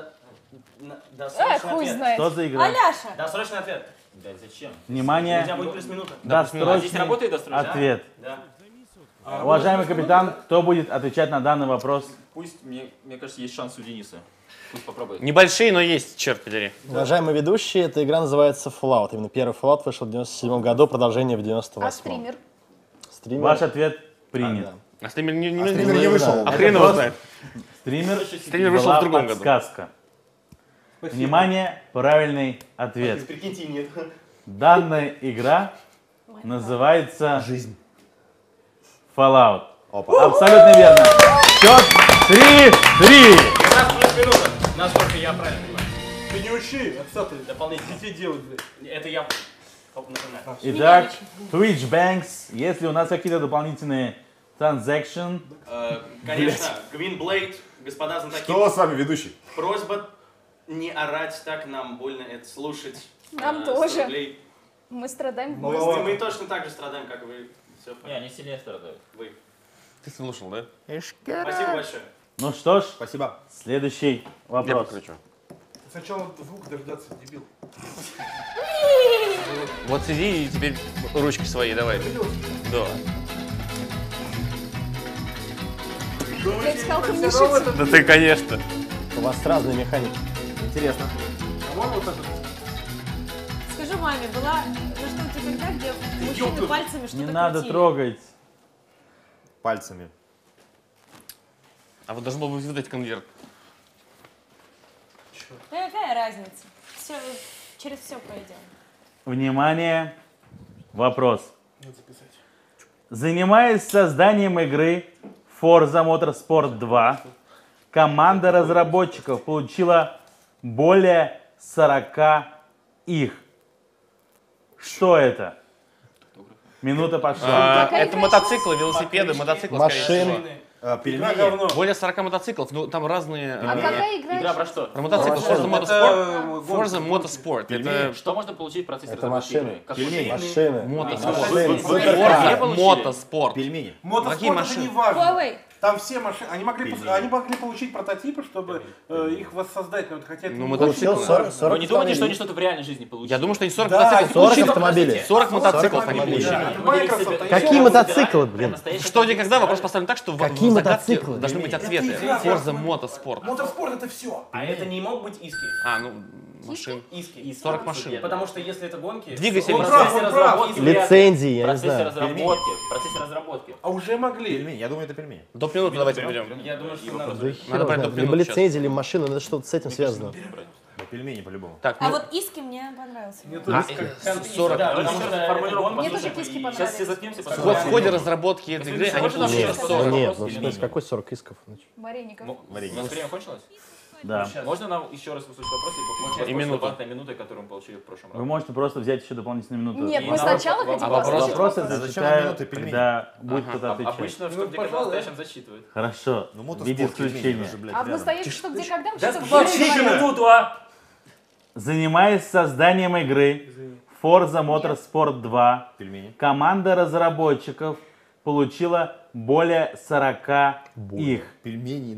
Эх, хуй знает. Что за игра? Аляша. Досрочный ответ. Да зачем? У Внимание, тебя будет плюс минута. А здесь досрочный работает досрочно? ответ. Да. Уважаемый капитан, кто будет отвечать на данный вопрос? Пусть, мне кажется, есть шанс у Дениса. Пусть попробует. Небольшие, но есть, черт подери. Уважаемый ведущий, эта игра называется Fallout. Именно первый Fallout вышел в 97 году, продолжение в 98. А стример? Стример. Ваш ответ принят. Да. А стример не вышел. А хрен его знает. Стример вышел была в другом году. подсказка. Внимание, правильный ответ. Прикиньте, нет. Данная игра называется Жизнь. Fallout. Опа. Абсолютно верно. Счет 3-3. У нас плюс минута. Насколько я правильно понимаю. Ты не учи, отстатывай. Дополнительно. Детей делать, блядь. Это я напоминаю. Итак, Twitch Banks, если у нас какие-то дополнительные транзакции, Конечно, Gwynblade, господа знатоки, Что с вами, ведущий? просьба не орать так, нам больно это слушать. Нам 100 тоже. рублей. Мы страдаем Ну, голосом. Мы точно так же страдаем, как вы. Все, Не, они сильнее страдают. вы. Ты слушал, да? Спасибо большое. ну что ж, Спасибо. следующий Я вопрос. покручу. Сначала звук дождаться, дебил. Вот сиди и теперь ручки свои давай. Да. Я искал камнишицу. Да ты, конечно. У вас разные механики. Интересно. По-моему, вот это. Скажи маме, была на что-то когда, где мужчины пальцами что-то Не надо крутили? трогать. Пальцами. А вот должен был быть выдать конверт. Да какая разница? Все, через все пройдем. Внимание, вопрос. Надо записать. Занимаясь созданием игры Forza Motorsport 2, команда разработчиков получила более 40 их. Что это? Минута пошла. Какая Это игра мотоциклы, велосипеды, мотоциклы, скорее всего. Машины. Пельмени. говно. Более 40 мотоциклов, ну там разные... А какая игра? Игра про что? Про мотоциклы. Forza Motorsport. Forza Motorsport. Это Что можно получить в процессе Это разработки машины. игры? Как Пельмени. Машины. мотоспорт. Машины. Forza получили? Мотоспорт. Пельмени. Какие Мотоспорт это машины? не важно. Huawei. Там все машины, они могли Пельмени. получить прототипы, чтобы их воссоздать, но вот хотя это Ну, не мотоциклы. Получил 40, 40 Вы не думаете, что они автомобилей. что-то в реальной жизни получили? Я думаю, что они 40 Да, мотоциклов 40 получили. автомобилей. 40 мотоциклов они автомобилей. получили. Да. Microsoft, они Какие все мотоциклы, блин? Что, где, когда? Вопрос поставлен так, что Какие в загадке мотоциклы? должны быть ответы. игра. Forza Motorsport. Мотоспорт это все. А это не мог быть иски. А, ну, машин. Иски. 40 машин. Потому что если это гонки... Двигатель в Он процессе прав, он прав. разработки... Лицензии, я В не процессе знаю. разработки. В процессе разработки. А уже могли. Пельмени. Я думаю, это пельмени. До минуты давайте перейдем. Я думаю, что надо... Да хер Надо брать знает. до Либо минут сейчас. лицензии, либо машины, это что-то с этим связано. Да, пельмени по-любому. Так, А ну, вот Иски мне понравился. Мне а, тоже 40. Да, потому что формулировка... Мне тоже киски Сейчас понравились. все заткнемся, В ходе разработки этой игры они Можно получили вообще Нет, 40. ну нет, ну Или то есть нет? какой 40 исков? Вареников. У нас время кончилось? Да. Можно нам еще раз услышать вопрос и минуту. воспользоваться минутой, которую мы получили в прошлом Вы раунде? можете просто взять еще дополнительную минуту. Нет, И мы сначала хотим а вопрос? послушать Вопросы вопрос. Зачем зачитаю, минуты пельмени? когда будет Ага. кто-то отвечать. Обычно, что где когда пожалуйста. настоящим зачитывают. Хорошо, Ну, в мотоспорт, виде пельмени, исключения. это же, блядь, А в рядом. настоящем что, где, когда? Да Что-то молчите минуту, а! Занимаясь созданием игры Forza Motorsport 2, Пельмени. команда разработчиков получила более 40 их. Пельмени, ну.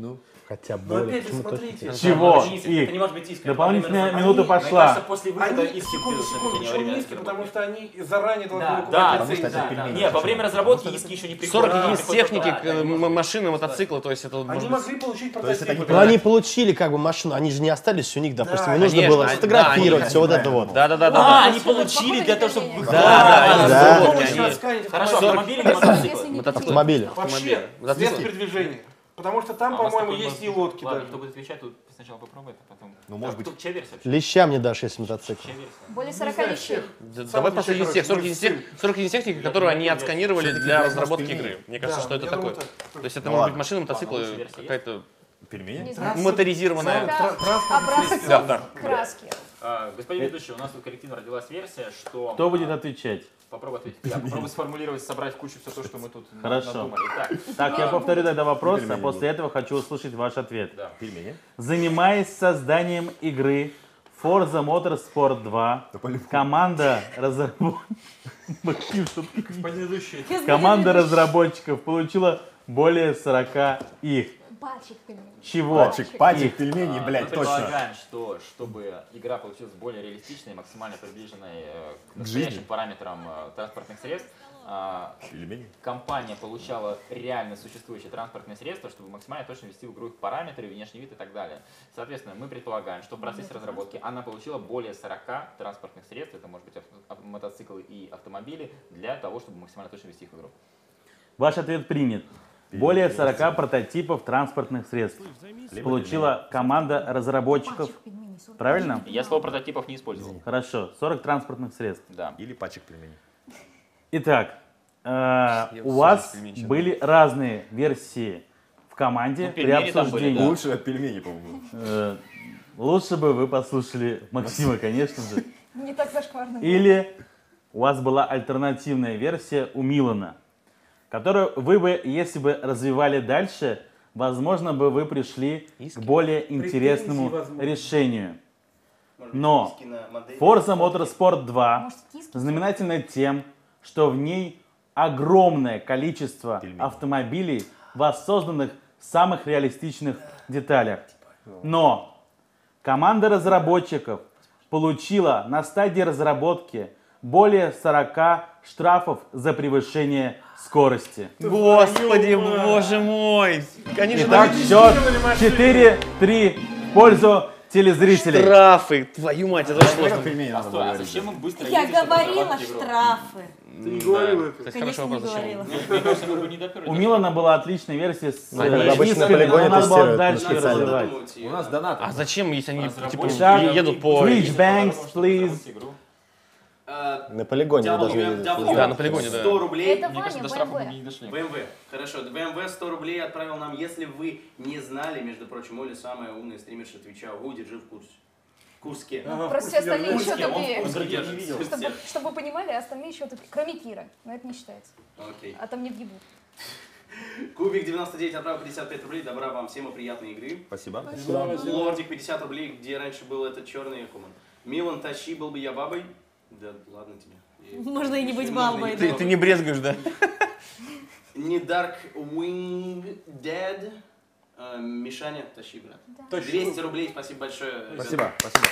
Хотя Но более. опять же, Почему смотрите. точно? Чего? Денис, Их. это не может быть иска. Дополнительная Во время минута разработки- пошла. Мне кажется, после выхода Они, из секунду, почему не иски? Потому что они заранее должны Да, выкупать да, лицензии. потому что это пельмени. Не, во время разработки иски еще не приходят. 40 Да, единиц приходят техники, потом. Да, да, не может машины, мотоциклы, то есть это Они может быть... могли получить прототип. Ну, они получили как бы машину, они же не остались у них, допустим, Да, им нужно конечно, было они- сфотографировать да, все вот это вот. Да. Они получили для того, чтобы выходить. да. Хорошо, Сорок- автомобили или мотоциклы? Мотоциклы. Автомобили. Вообще, Мотоциклы. средства передвижения. Потому что там, А у нас по-моему, такой есть и может- лодки Ладно, даже. кто будет отвечать, тут сначала попробует, а потом... Ну, может быть. Чья версия вообще? Леща мне дашь, если мотоцикл. Чья версия? Более 40 знаю, вещей. всех. Давай просто из всех. 40 единиц техники, которые они отсканировали для разработки пельмени. игры. Мне кажется, Да, что это я такое. думаю, То есть это Ну может ладно. быть машины, мотоциклы, лучшая версия есть? какая-то Пельмени? Не знаю. моторизированная. Образцов Да, да. краски. Господин ведущий, у нас тут коллективно родилась версия, что... Кто будет отвечать? Попробуй ответить. Я попробую сформулировать, собрать в кучу все то, что мы тут Хорошо. надумали. Так, Так, я повторю тогда вопрос, а Пельмени после этого хочу услышать ваш ответ. да. Пельмени? Занимаясь созданием игры Forza Motorsport 2, команда разработчиков получила более 40 их. Пачек пельменей. Чего? Пачек Их. пельменей, Мы блядь, точно. предполагаем, что чтобы игра получилась более реалистичной, максимально приближенной к настоящим параметрам транспортных средств, Пельмени? компания получала реально существующие транспортные средства, чтобы максимально точно ввести в игру их параметры, внешний вид и так далее. Соответственно, мы предполагаем, что в процессе разработки она получила более 40 транспортных средств, это может быть мотоциклы и автомобили, для того, чтобы максимально точно ввести их в игру. Ваш ответ принят. Более 40 прототипов транспортных средств получила команда разработчиков. Правильно? Я слово прототипов не использовал. Хорошо. 40 транспортных средств. Да. Или пачек пельменей. Итак, у вас были разные версии в команде Ну, при пельмени там были, обсуждении. да. Лучше от пельменей, по-моему. Лучше бы вы послушали Максима, конечно же. Не так зашкварно. Или у вас была альтернативная версия у Милана, которую вы бы, если бы развивали дальше, возможно бы вы пришли к более интересному возможно. решению. Может быть, Но иски на модели. Forza Motorsport 2 Может, киски? знаменательна тем, что в ней огромное количество Пельмени. автомобилей, воссозданных в самых реалистичных деталях. Но команда разработчиков получила на стадии разработки более 40 штрафов за превышение скорости. Господи, боже мой! Конечно, Итак, счет 4-3 в пользу телезрителей. штрафы, твою мать, это очень сложно. Пельмени надо Постой, было а говорить. зачем им быстро Я ездить, чтобы говорила разрабатывать игру? штрафы. Ты не говорил это. Кстати, Конечно, хороший не вопрос, зачем? говорила. Мне кажется, мы бы не доперли. У Милана была отличная версия с обычно на низкими, полигоне но надо было тестируют, дальше на ее специально. развивать. У нас донат. А зачем, если они типа, Разработчики едут по... Twitch Banks, please. Игру. На полигоне вы должны видеть. Да, на полигоне, да. 100 рублей. Это Мне кажется, Ваня, до штрафа мы BMW. не дошли. BMW. Хорошо, BMW 100 рублей отправил нам. Если вы не знали, между прочим, Оля самая умная стримерша Твича. Гу, держи в курсе. В Курске. Просто все остальные еще Курске, он в тупее. Курске держит. Чтобы вы понимали, остальные еще тупее. Кроме Кира. Но это не считается. Окей. А там не въебут. Кубик 99 отправил 55 рублей. Добра вам всем и приятной игры. Спасибо. Лордик 50 рублей, где раньше был этот черный Акуман. Милан, тащи, был бы я бабой. Да ладно тебе. Можно и не быть Можно и бабой, не да. Ты не брезгаешь, да? Не Dark Wing Dead. Мишаня, тащи, брат. 200 рублей, спасибо большое. Спасибо, спасибо.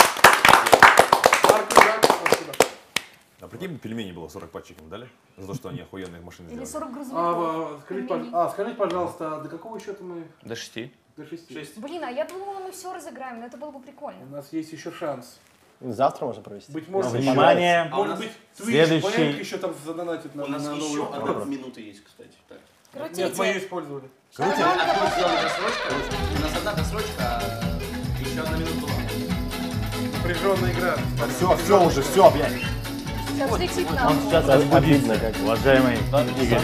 Спасибо. А прикинь, пельмени было 40 пачек им дали? За то, что они охуенные машины Или сделали. 40 грузовиков. Скажите, пожалуйста, до какого счета мы? До 6. До 6. 6. Блин, а я думала, мы все разыграем, но это было бы прикольно. У нас есть еще шанс. Завтра можно провести. Быть может, Внимание. А у может нас быть, следующий- Twitch Bank еще там задонатит на У нас новую еще программу. одна минута есть, кстати. Так. Нет, мы ее Крутите. использовали. Одна досрочка. У нас одна досрочка, а еще одна минута была. Напряженная игра. Все уже, все, блядь. Сейчас летит Он нам. сейчас Обидно разбудится, как. уважаемый Игорь.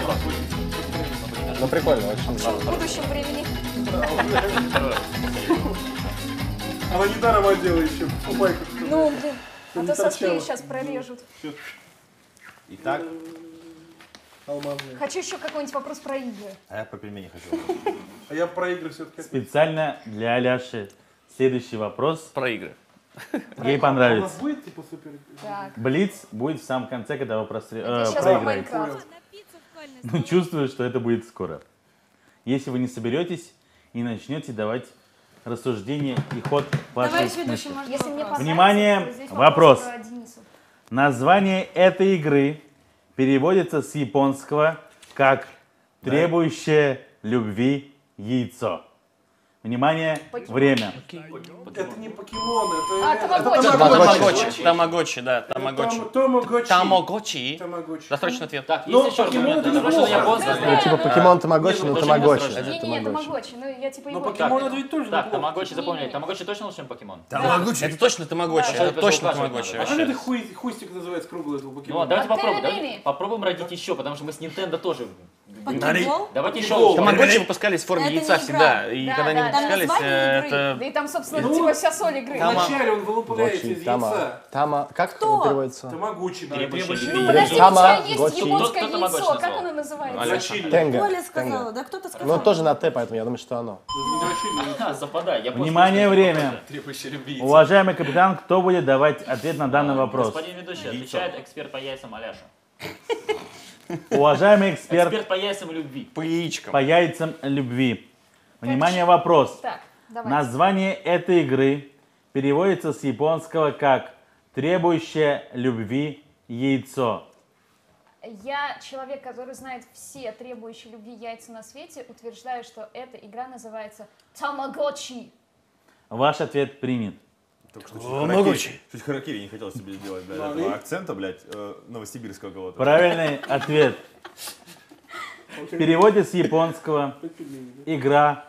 Ну прикольно, очень. В будущем времени. Она недаром одела еще. Фубайку. Ну, блин. А не то соски торчала. сейчас прорежут. Итак, Алмазная. Хочу еще какой-нибудь вопрос про игры. а я по пельмени хочу. А я про игры все-таки. Специально для Аляши следующий вопрос. Про игры. Ей У понравится. нас будет типа супер. Так. Блиц будет в самом конце, когда вы Сейчас про проиграете. Майнкрафт. Ну, чувствую, что это будет скоро. Если вы не соберетесь, и начнете давать рассуждения и ход вашей Товарищ ведущий, мысли. можно Если мне вопрос? Внимание, понравится, здесь вопрос. про Денису. Название этой игры переводится с японского как «требующее любви яйцо». Внимание, время. Это не покемон, А, это Тамагочи. Тамагочи, да, тамагочи. Тамагочи. Тамагочи. Тамагочи. Досрочный ответ. Так, Но есть еще покемон аргумент. это Это просто на неплохо. японском. Да, Типа покемон Тамагочи, но Почему Тамагочи. срочно? Это Не-не-не, Тамагочи. Тамагочи. Ну, я типа Но его... покемон это ведь тоже Так, неплохо. Тамагочи запомнили. Не-не-не. Тамагочи точно лучше, чем покемон? Это точно тамагочи. Да. Это точно Да. тамагочи. А как вообще. это хустик называется круглый этого Ну, покемона? давайте попробуем. Отель Давайте Дэми. попробуем родить еще, потому что мы с Nintendo тоже... Покебол? Давайте еще. Тамагочи выпускались в форме Это не яйца игра. всегда. И Да, когда они да, да. выпускались, Там название игры. Да это... и там, собственно, Ну, типа вся соль игры. Вначале он вылупляется из яйца. Как Кто? переводится? Тамагочи. Требующий Требующий любви. Ну, подожди, у Тама- тебя есть Гочи. японское Кто Тамагочи яйцо, как назвал? оно называется? Алексей. Тенга. Оля сказала, да кто-то сказал. Ну, тоже на Т, поэтому я думаю, что оно. Западай. Я Внимание, время. Требующий любви. Уважаемый капитан, кто будет давать ответ на данный вопрос? Господин ведущий, отвечает эксперт по яйцам Аляша. Уважаемый эксперт Эксперт по яйцам любви. По яичкам. по яйцам любви. Внимание, вопрос. Так, давай. Название этой игры переводится с японского как «требующее любви яйцо». Я человек, который знает все требующие любви яйца на свете, утверждаю, что эта игра называется Тамагочи. Ваш ответ принят. Только Тамагочи. чуть харакири не хотел себе сделать, блядь, этого акцента, блядь, новосибирского кого-то. Правильный ответ. В переводе с японского игра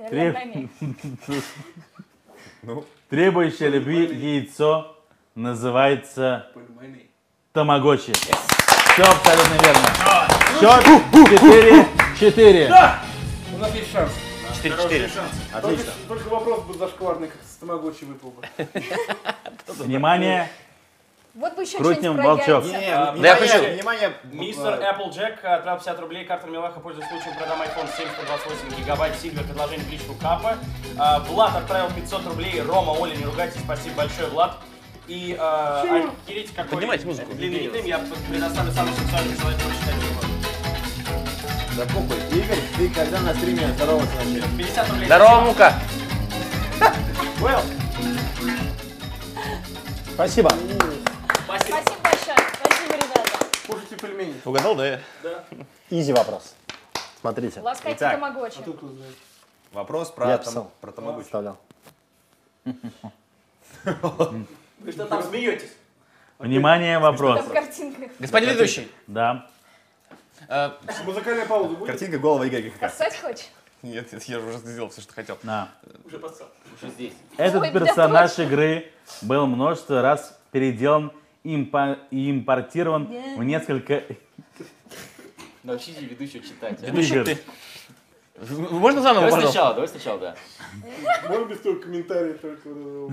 Ну, требующая любви яйцо называется Тамагочи. Все абсолютно верно. Счет 4-4. У нас есть шанс. 4-4. отлично. Только вопрос был зашкварный, как с Тамагочи выпал бы. Внимание. Вот бы еще Крутим что-нибудь про волчок. яйца. Да я хочу. Внимание, Мистер Applejack отправил 50 рублей, Картер Милаха, пользуясь случаем, продам iPhone 7 128 гигабайт, Сильвер, предложение в личку Капа. Влад отправил 500 рублей, Рома, Оля, не ругайтесь, спасибо большое, Влад. И охереть какой Поднимайте музыку. длинный никнейм, я предоставлю самый сексуальный человек, прочитать его. Да похуй. Игорь, ты когда на стриме здороваться начнешь? 50 рублей. Здорово, Мука. Well. Спасибо. Спасибо. Спасибо большое. Спасибо, ребята. Кушайте пельмени. Угадал, да? Изи вопрос. Смотрите. Ласкайте Итак. Тамагочи. Тут кто знает. вопрос Я про писал. Тамагочи. Вставлял. Вы что там смеетесь? Внимание, вопрос. Там картинка. Господин ведущий. Да. Музыкальная пауза будет? Картинка голого Игоря как Поссать хочешь? Нет, я уже сделал все, что хотел. На. Уже подсал. Уже здесь. Этот Ой, бля, персонаж точно. игры был множество раз переделан и импортирован в несколько Научите ведущего читать. а. Ведущий игр. ты. Можно заново, пожалуйста? Давай сначала, да. Можно без того комментария только?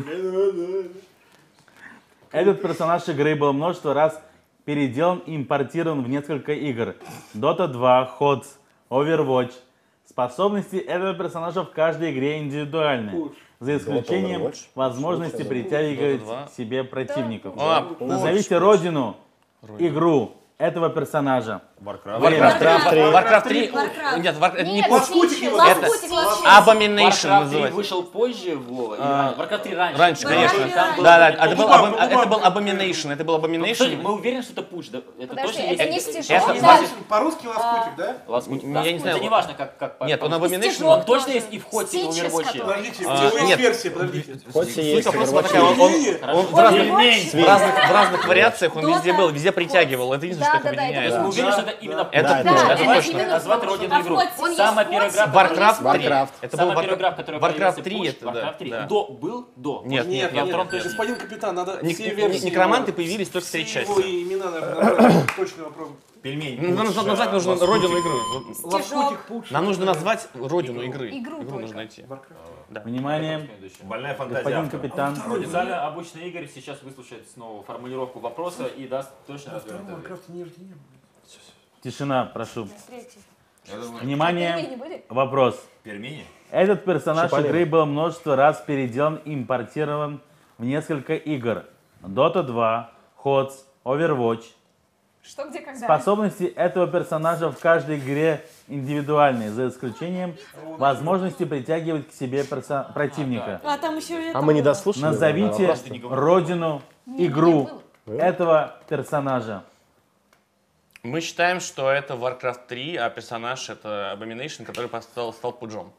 Этот персонаж игры был множество раз переделан и импортирован в несколько игр. Dota 2, HOTS, Overwatch. Способности этого персонажа в каждой игре индивидуальны, за исключением Overwatch. возможности притягивать Dota 2. к себе противников. А, Назовите родину, игру этого персонажа. Warcraft. Warcraft 3. Warcraft. Нет, это не Нет, путь. Лоскутик его. Это Лоскутик вообще. Abomination Warcraft 3 называется. вышел позже, Вова, или А, Warcraft 3 раньше. Раньше, конечно. Warcraft Там было- Да, да, это был, Губам, это был губам. Abomination. Это был Кстати, Abomination. мы уверены, что это пуш, да? Это Подожди, точно это есть? не стишок, стишок, да? да? По-русски лоскутик, да? Лоскут. Я не знаю. Это не важно, как Нет, он по-русски. Abomination. Стишок. Он точно есть и в ходе, и в Stitches, Overwatch. который- Подождите, А, у него есть нет. версия, подождите. Хоть и Суть есть вопроса была Overwatch. такая, он в разных, Overwatch. в разных вариациях, он Dota, везде был, везде притягивал. Это единственное, что их Да, да, да, объединяет. Мы уверены, что это именно Это Да, путь, да, это это точно. именно назвать родину игру. Он есть Самая в первая ходе? игра, Warcraft 3. Warcraft. Это был Самая первая игра, в которой Warcraft появился 3, пуш, это да. Warcraft 3. да. Был до. Нет, нет, Я нет. втором тоже. Господин капитан, надо Ник- все версии. Некроманты его- появились только в все третьей его части. имена, наверное, точный вопрос. Пельмень. Ну, назвать нужно родину игры. Лоскутик, пуш. Нам нужно назвать родину игры. Игру только. нужно найти. Внимание, Больная фантазия. господин автора. капитан. Специально обычный Игорь сейчас выслушает снова формулировку вопроса и даст точно развернутый ответ. Тишина, прошу. Третий. Внимание, Пельмени были? вопрос. Пельмени? Этот персонаж Шиполлин. игры был множество раз переделан и импортирован в несколько игр. Dota 2, HOTS, Overwatch. Что, где, когда? Способности этого персонажа в каждой игре индивидуальные, за исключением возможности притягивать к себе противника. А там еще А мы не дослушали? Назовите родину, игру этого персонажа. Мы считаем, что это Warcraft 3, а персонаж это Abomination, который стал пуджом.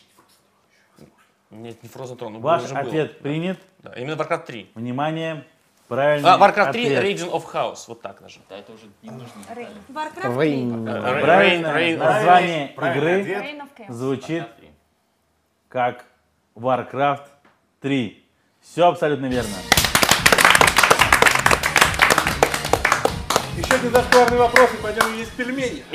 Нет, не Frozen Throne. Ваш ответ принят. Да, именно Warcraft 3. Внимание, правильный Warcraft 3 ответ. Region of House. Вот так даже. Да, это уже не нужно. Warcraft 3. Правильное название Правильный игры ответ. Reign of Chaos. звучит Warcraft 3. как Warcraft 3. Все абсолютно верно. Еще один зашкварный вопрос, и пойдем есть пельмени.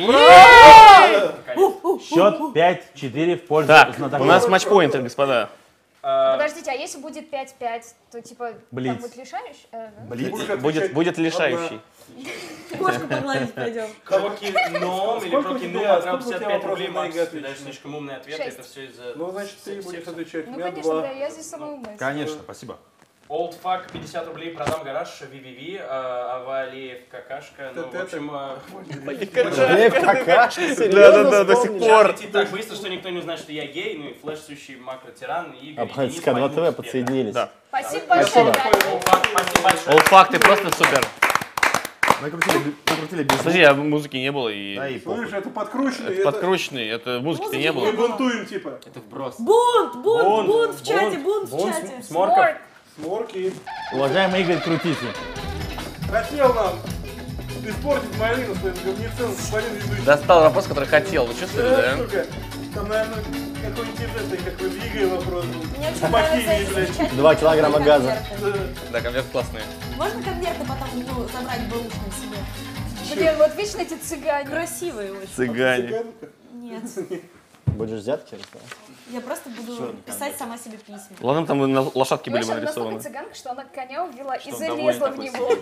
Счет 5-4 в пользу Так, знатоков. у нас матчпоинты, господа. Подождите, а если будет 5-5, то типа Блиц. там будет лишающий? Будет лишающий. Кошку погладить пойдем. Про кино или Сколько про у кино тебя- отправил сколько у тебя 55 рублей, вопросов на Макс. ЕГЭ Ты даешь отвечено? слишком умный ответ, 6. это все из-за... Ну, значит, ты будешь отвечать. Ну, У меня конечно, 2. да, я здесь самая умная. Конечно, спасибо. Олдфак, 50 рублей, продам гараж, ВВВ, Авалиев, какашка. Ну, в общем... Какашка, Да, до сих пор. Идти так быстро, что никто не узнает, что я гей, ну и флэш, сущий макротиран, и Игорь, А Денис, СК2 Вадим, ТВ успех. подсоединились. Да. Спасибо большое, Даня. Олдфак, спасибо большое. Олдфак, ты просто супер. Накрутили без Подожди, а музыки не было и... Да, и похуй. Слышишь, это подкрученный. Это подкрученный, это музыки-то не было. Мы бунтуем, типа. Это вброс. Бунт в чате, бунт в чате. Сморков. Сморки. Уважаемый Игорь, крутите. Хотел нам испортить малину своим говнецом, господин ведущий. Достал вопрос, который хотел, вы чувствовали, да? Сука, там, наверное, какой-нибудь сюжетный, как вы в Игоре вопрос был. Мне очень В нравится Бахилии, эти блядь. замечательные 2 килограмма газа. конверты. Да, конверт классный. Можно конверты потом забрать бэушные себе? Блин, вот вечно эти цыгане. Красивые очень. Цыгане. Нет. Будешь взятки раздавать? Я просто буду писать сама себе письма. Ладно, там на лошадки были Понимаешь, она настолько нарисованы. цыганка, что она коня увела и Что он залезла в довольно него.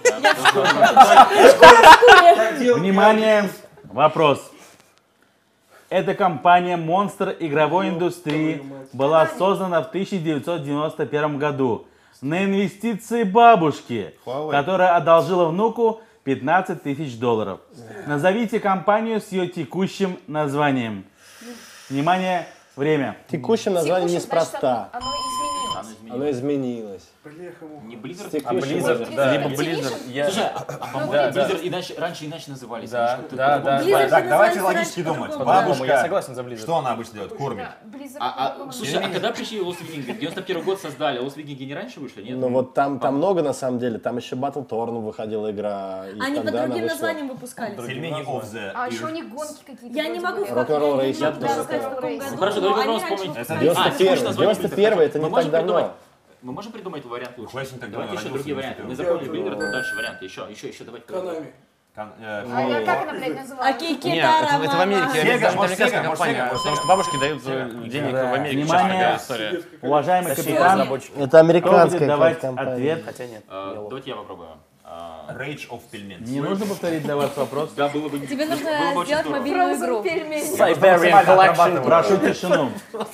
такой сидит, Внимание, вопрос. Эта компания «Монстр» игровой индустрии была создана в 1991 году на инвестиции бабушки, которая одолжила внуку $15 000. Назовите компанию с ее текущим названием. Внимание, время. Текущее название Текущее, значит, неспроста. Оно изменилось. Оно изменилось. Оно изменилось. Не Blizzard? Текущее Blizzard, название. да. Либо Blizzard. Слушай, по-моему, да, да. Blizzard раньше иначе назывались. Да, Они что-то да, по-другому да. назывались. Blizzard Так, давайте называется логически раньше думать. по-другому. Бабушка, Я согласен за Blizzard. что она обычно делает? Кормит. Да, Blizzard А, по-другому слушай, а называется. когда пришли Lost Vikings? 91 год создали, а Lost Vikings не раньше вышли, нет? Ну вот там много на самом деле. Там еще Battletorn выходила игра. И Они под тогда она другим вышла. названием выпускались. Пельмени of the А еще у Earth. них гонки какие-то. Я не могу вроде были. Rock'n'Roll я не Racing могу тоже сказать, в такое. каком году, Хорошо, но давай они попробуем раньше вспомнить. выпускались. 91-й, это не Мы так можем придумать- давно. Мы можем придумать вариант лучше? Хоть не так Давайте давно еще родился, другие но варианты. Мы что-то. запомнили Blizzard, дальше варианты. Еще, давайте. Канами. А как она, блядь, называлась? Нет, это в Америке. Sega, Это может, американская Sega, может, компания. Sega, Потому что бабушки дают денег в Америке. Сейчас Внимание. такая история. Уважаемый капитан, Это кто американская будет давать компания. ответ? Хотя нет. Давайте я попробую. Rage of пельмен. Не нужно повторить для вас вопрос? Да, было бы Тебе было нужно бы очень сделать здорово. мобильную игру. Frozen пельмени. Siberian Collection. Прошу тишину.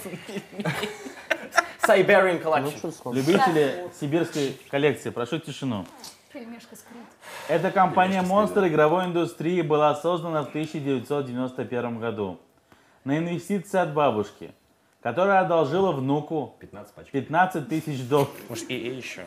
Siberian Collection. Любители сибирской коллекции, прошу тишину. Пельмешка скрыт. Эта компания «Монстр» игровой индустрии была создана в 1991 году на инвестиции от бабушки, которая одолжила внуку 15 пачек. $15 000. Может, EA еще.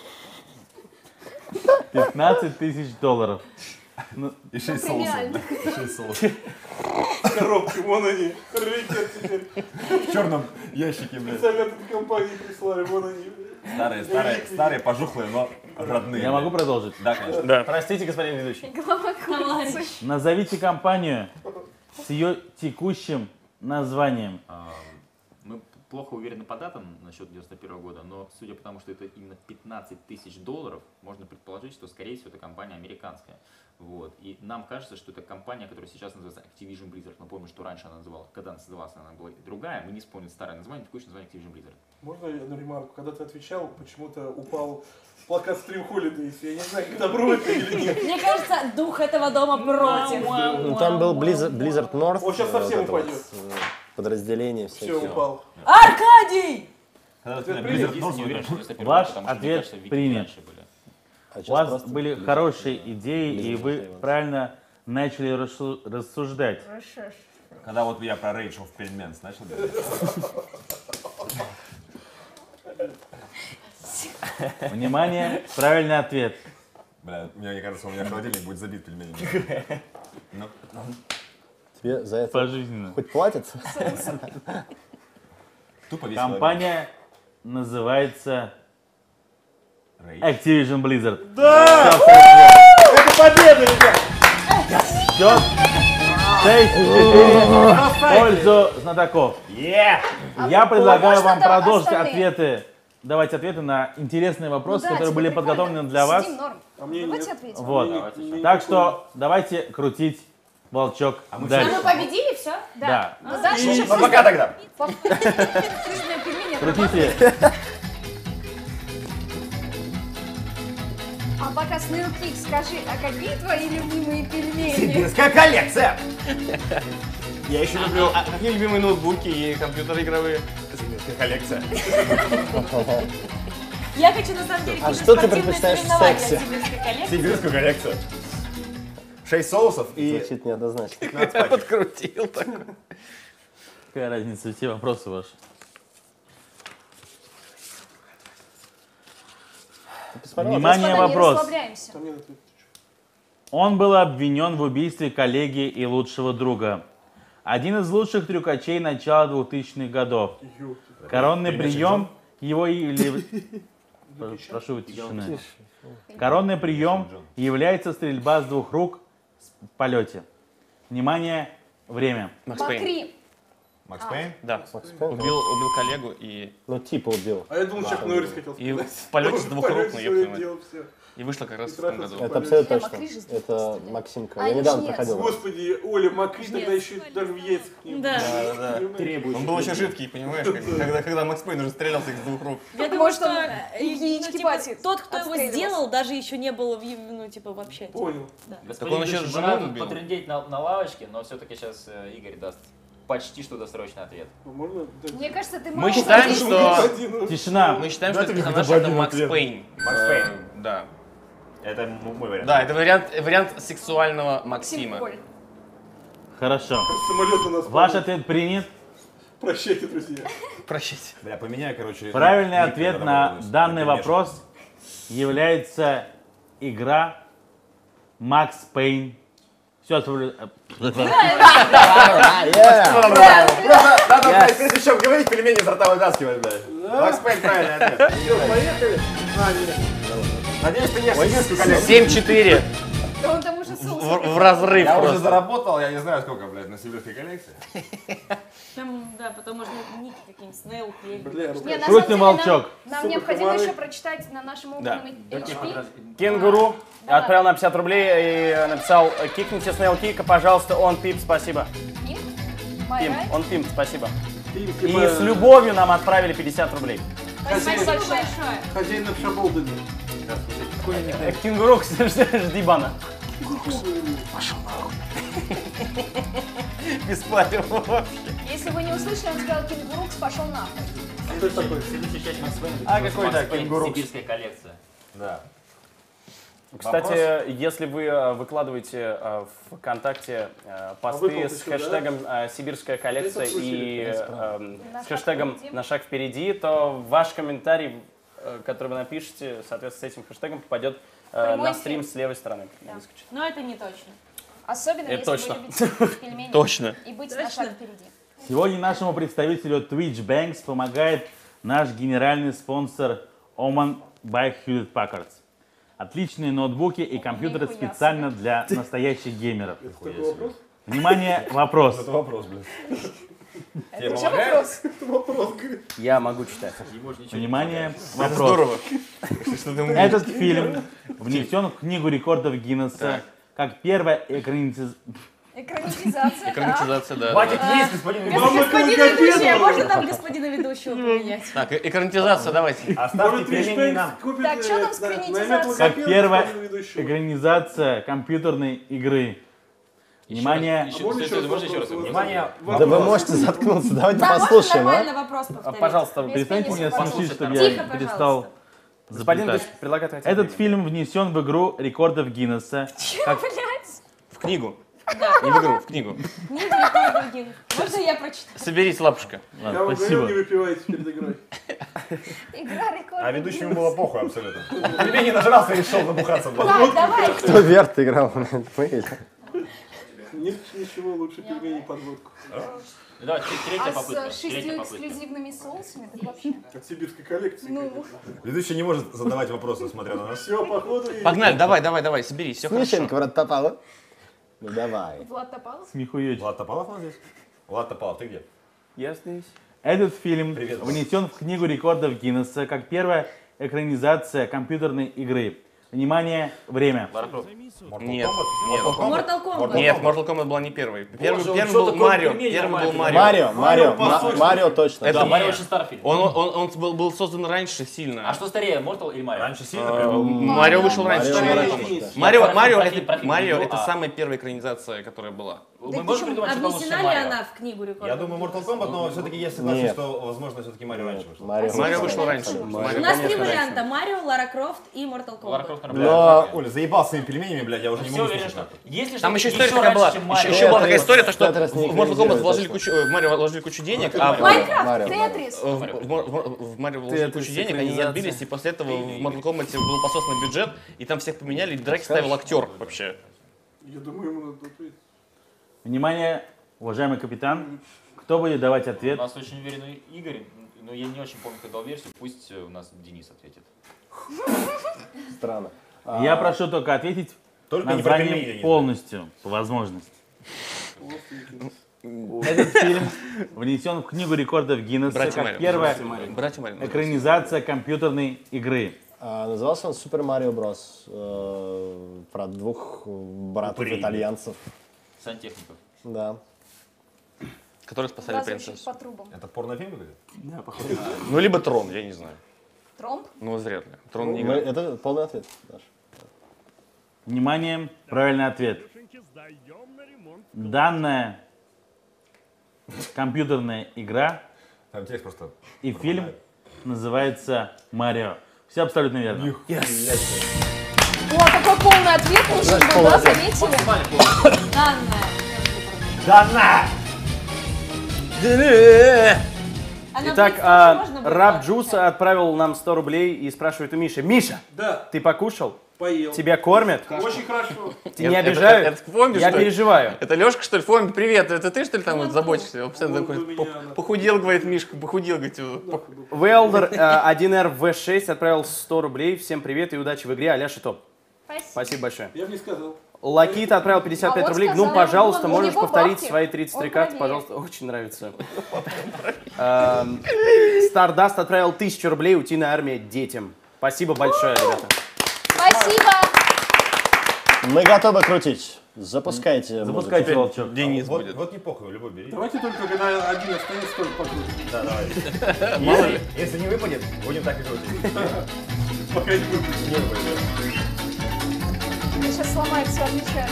$15 000. Ну, И 6 Премиально. соусов. 6 соусов. Коробки, вон они. Раритет теперь. В черном ящике, блядь. Специально от компании прислали, вон они. Старые, пожухлые, но родные. я могу продолжить? Да, конечно. Да. Простите, господин ведущий. Голова курицы. Назовите компанию с ее текущим названием. Мы плохо уверены по датам насчет 91 года, но судя по тому, что это именно $15 000, можно предположить, что, скорее всего, это компания американская. Вот. И нам кажется, что это компания, которая сейчас называется Activision Blizzard. Мы помним, что раньше она называлась, когда она создавалась, она была другая. Мы не вспомним старое название, текущее название Activision Blizzard. Можно одну ремарку? Когда ты отвечал, почему-то упал плакат Stream Holidays. Я не знаю, добро это или нет. Мне кажется, дух этого дома против. Ну, там был Blizzard North. О, сейчас совсем вот это вот, упадет. Подразделение Все, всякие. упал. Аркадий! Когда ты Ответ Blizzard Единственное, North не уверен, что 91 Ваш потому что, мне ответ кажется, Викинги принят. раньше были. У вас были хорошие идеи, и вы правильно начали рассуждать. Когда вот я про Rage of Pельменс начал говорить. Внимание, правильный ответ. Бля, мне кажется, у меня холодильник будет забит пельменями. Ну. Тебе за это Пожизненно. хоть платят? Тупо весело. Компания называется Activision Blizzard. Да! Это победа, ребят! Счет 6-4 в пользу знатоков. Я предлагаю Можно вам там продолжить остальные? давать ответы на интересные вопросы, Ну да, которые тебе были прикольно. подготовлены для вас. Сидим, норм. А мне Давайте нет. ответим. Вот. Так что давайте крутить волчок дальше. Мы победили, все? Да. Ну, дальше еще Ну пока тогда. вкусные пельмени. Крутите. А пока Snail Kick, скажи, а какие твои любимые пельмени? Сибирская коллекция! Я еще люблю какие любимые ноутбуки и компьютеры игровые. Сибирская коллекция. Я хочу на самом деле А какие-то что ты спортивные предпочитаешь в соревнования сексе? сибирской коллекции. Сибирскую коллекцию. 6 соусов и Звучит неоднозначно. Подкрутил такой. Какая разница, все вопросы ваши. Внимание, Господа, не вопрос. расслабляемся. Там нет ответа. Он был обвинен в убийстве коллеги и лучшего друга. Один из лучших трюкачей начала 2000-х годов. Коронный прием его Прошу тишины. Коронный прием является стрельба с двух рук в полете. Внимание, время. Макс Пейн. Макри. Макс Пейн? Да. Макс Пейн? Убил коллегу и Ну, типа убил. А я думал, Чак Норрис хотел И сказать. в полете с двух рук, ну, В ёб полете твою делал всё. И вышло как раз в И том тратился. году. Это абсолютно Я точно. Макри же с Это стрелял. Максимка. А, Я недавно инженер. проходил. Господи, Оля, Макри тогда еще и даже в яйцах не было. Да. Понимаешь? Он был очень жидкий, понимаешь, когда Макс Пейн уже стрелялся их с двух рук. Я думаю, Может, что он ну, типа, тот, кто его отстреливался. сделал, даже еще не был, ну, типа, вообще. Понял. Господин он еще Дышин, жену рад убил. потрындеть на лавочке, но все-таки сейчас Игорь даст почти что досрочный ответ. Ну, можно? Да. Мне кажется, ты Мы мало считаем, знаешь. что... Тишина. Мы считаем, что это персонаж какой-то это богатый Макс ответ. Пейн. Макс Пейн. Да. Это мой вариант. Да, это вариант сексуального Максима. Симполь. Хорошо. Самолет у нас. Ваш падает. ответ принят. Прощайте, друзья. Прощайте. Бля, поменяю, короче. Правильный ник, ответ когда на работаю с данный интернетом. вопрос является игра Макс Пейн. Все, Надо, блядь, прежде чем говорить, пельмени из рта вытаскивать, блядь. Макс Пейн, правильный ответ. Все, поехали. А, нет. Надеюсь, ты ешь сибирскую коллекцию. 7-4. Да он там уже соус. В разрыв Я уже просто. заработал, я не знаю сколько, блядь, на сибирской коллекции. Там, да, потом можно ники какие-нибудь, Snail Kick. Бля, Не, рука. на Крутный самом деле, волчок. Нам Сука, необходимо комары. еще прочитать на нашем огненном HP. Кенгуру Да. отправил на 50 рублей и написал: кикните Snail Кика, пожалуйста, он пип, спасибо. Пимп? Пимп, Майрай? он пимп, спасибо. Ты, И типа, с любовью нам отправили 50 рублей. Спасибо большое. Хозяин в Шаболдане. Кенгуру, жди бана. Без палева вообще. Если вы не услышали, он сказал Кенгурукс пошел нахуй. А кто это такой? Следующая часть Макс Пейн. А какой, да, Макс Пейн, кенгуру? Сибирская коллекция. Да. Кстати, если вы выкладываете в ВКонтакте посты выплаты с сюда. хэштегом «Сибирская коллекция» Это и На с шаг хэштегом впереди. «На шаг впереди», то ваш комментарий, который вы напишете, соответственно, с этим хэштегом попадет Прямой на эфир. стрим с левой стороны. Да. Но это не точно. Особенно, Это если точно. вы любите пельмени Точно. и быть Точно. на шаг впереди. Сегодня нашему представителю Twitch Banks помогает наш генеральный спонсор Oman by Hewlett Packard. Отличные ноутбуки и компьютеры Нихуя специально для настоящих геймеров. Такой вопрос? Внимание, вопрос. Это вопрос, блядь. Это уже вопрос. Это вопрос, говорит. Я могу читать. Внимание, Это вопрос. здорово. Что ты умеешь. Этот фильм внесен в Книгу рекордов Гиннесса как первая Экранизация. Экранизация, да. Хватит есть, господин Господин ведущий, можно там господина ведущего поменять? Так, экранизация, давайте. Оставьте пельмени нам. Так, что там с экранизацией? как первая экранизация компьютерной игры. Внимание, Можно еще раз? Внимание. Да вы можете заткнуться, давайте Да, можно послушаем, а? нормально вопрос повторить? Пожалуйста, Без перестаньте пениса, меня пожалуйста. смешить, чтобы Тихо, я перестал пожалуйста. Господин заплетать. Дудь предлагает ответить. Этот фильм внесен в игру рекордов Гиннесса. Как... В книгу. Да. Не в игру, в книгу. Книги рекордов Гиннесса. Можно я прочитаю? Соберись, лапушка. Я вам говорил, не выпивайте перед игрой. Игра рекордов. А ведущему было похуй абсолютно. Пельмени нажрался и решил набухаться. Так, давай. Кто Верт играл? Мы или? Нет ничего лучше пельменей под водку. Давай, третья А попытка. с Третья 6 попытка. эксклюзивными соусами, так вообще. От сибирской коллекции. Ну, Ведущий не может задавать вопросы, смотря на нас. Все, походу. и- Погнали, давай, соберись, все хорошо. Смешенко, брат, попало. Ну давай. Влад Топалов? Смехуёчек. Влад Топалов у нас здесь? Влад Топалов, ты где? Я здесь. Этот фильм Привет, Влад. внесен в книгу рекордов Гиннесса как первая экранизация компьютерной игры. Внимание, время. Лара Крофт. Нет, Mortal Kombat. нет, Mortal Kombat была не первой. Первый он был что-то Марио, пельмени первый был нормально. Марио. Марио точно. Это Да, не- Марио очень старый фильм. Он был создан раньше сильно. А что старее, Mortal или Марио? Раньше сильно прям. Марио вышел раньше, чем Марио Mortal раньше, Kombat. да. Марио про это фильм самая первая экранизация, которая была. Мы можем придумать что-то лучше Обнесена ли Марио? она в книгу рекордов? Я думаю, Mortal Kombat, но все-таки я согласен, Нет. что, возможно, все-таки Марио раньше вышел. Марио вышел раньше. У Марио, нас конечно, три раньше. варианта. Марио, Лара Крофт и Mortal Лара Kombat. Крофт Бля, нормально. Но Оля, заебал своими пельменями, блядь, я уже не Все могу уверен, слушать. что если Там что-то еще история такая была. раньше, чем Еще была Марио, такая история, то, что Тетрис не в Mortal Kombat экранизирует, вложили точно. кучу, в Марио вложили кучу денег, а Майнкрафт, Марио. Тетрис. в Марио вложили кучу денег, они не отбились, и после этого в Mortal Kombat был пососный бюджет, и там всех поменяли, и драки ставил актер вообще. Я думаю, ему надо ответить. Внимание, уважаемый капитан. Кто будет давать У ответ? нас очень уверенный Игорь, но я не очень помню, кто дал версию, пусть у нас Денис ответит. странно. Я прошу только ответить Только не про пельмени, названием Денис. полностью, по возможности. Этот фильм внесен в книгу рекордов Гиннесса Братья как Марио. первая Братья Марио. экранизация компьютерной игры. Назывался он Супер Марио Брос. Про двух братов-итальянцев. Сантехников. Да. Которые спасали Лазающих принцессу. по трубам. Это порнофильм какой-то? Да, походу. Ну, либо Трон, я не знаю. Тромб? Ну, вряд ли. Трон не играет. Это полный ответ. Даша. Внимание, правильный ответ. Данная компьютерная игра Там текст просто... и фильм называется «Марио». Все абсолютно верно. О, такой полный ответ нужен был, да, заметили? Данная. Она Итак, будет тоже можно будет Раб так Джуса отвечать? отправил нам 100 рублей и спрашивает у Миши. Миша, Да, ты покушал? поел. Тебя кормят? Очень хорошо. Тебя не обижают? Это Фомби, Я что ли? переживаю. Это Лешка, что ли? Фомби, привет. Это ты, что ли, там Ну, вот заботишься? Он постоянно он такой, у меня на- похудел, говорит Мишка, похудел, говорит. Велдер 1RV6 отправил 100 рублей. Всем привет и удачи в игре. Аляша топ. Спасибо. Спасибо большое. Я бы не сказал. Лакита отправил 55 А вот рублей. сказал, Ну, пожалуйста, у можешь него повторить бабки. свои 33 Он карты, проверит. пожалуйста. Очень нравится. Стардаст отправил 1000 рублей. Утиная армия детям. Спасибо большое, ребята. Спасибо. Мы готовы крутить. Запускайте. Запускайте, волчок. Денис Вот, будет. вот не похуй, любой бери. Давайте только когда один останется, только покрутим. Да, давай. Если не выпадет, будем так и крутить. Пока не выпустим. Не выпадет. Я сейчас сломаю все, отвечаю.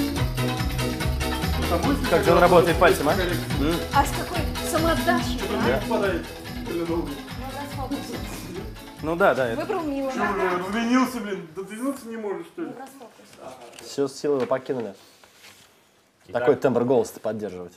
Как же он работает пальцем, а? А с какой самоотдачей, а? Попадает. Блин, ну, Молодец, фокус. Ну да, да. это- Выбрал Милу. Чё уже разленился, блин? Додвинуться не можешь, что ли? Все силы вы покинули. Такой тембр голоса поддерживать.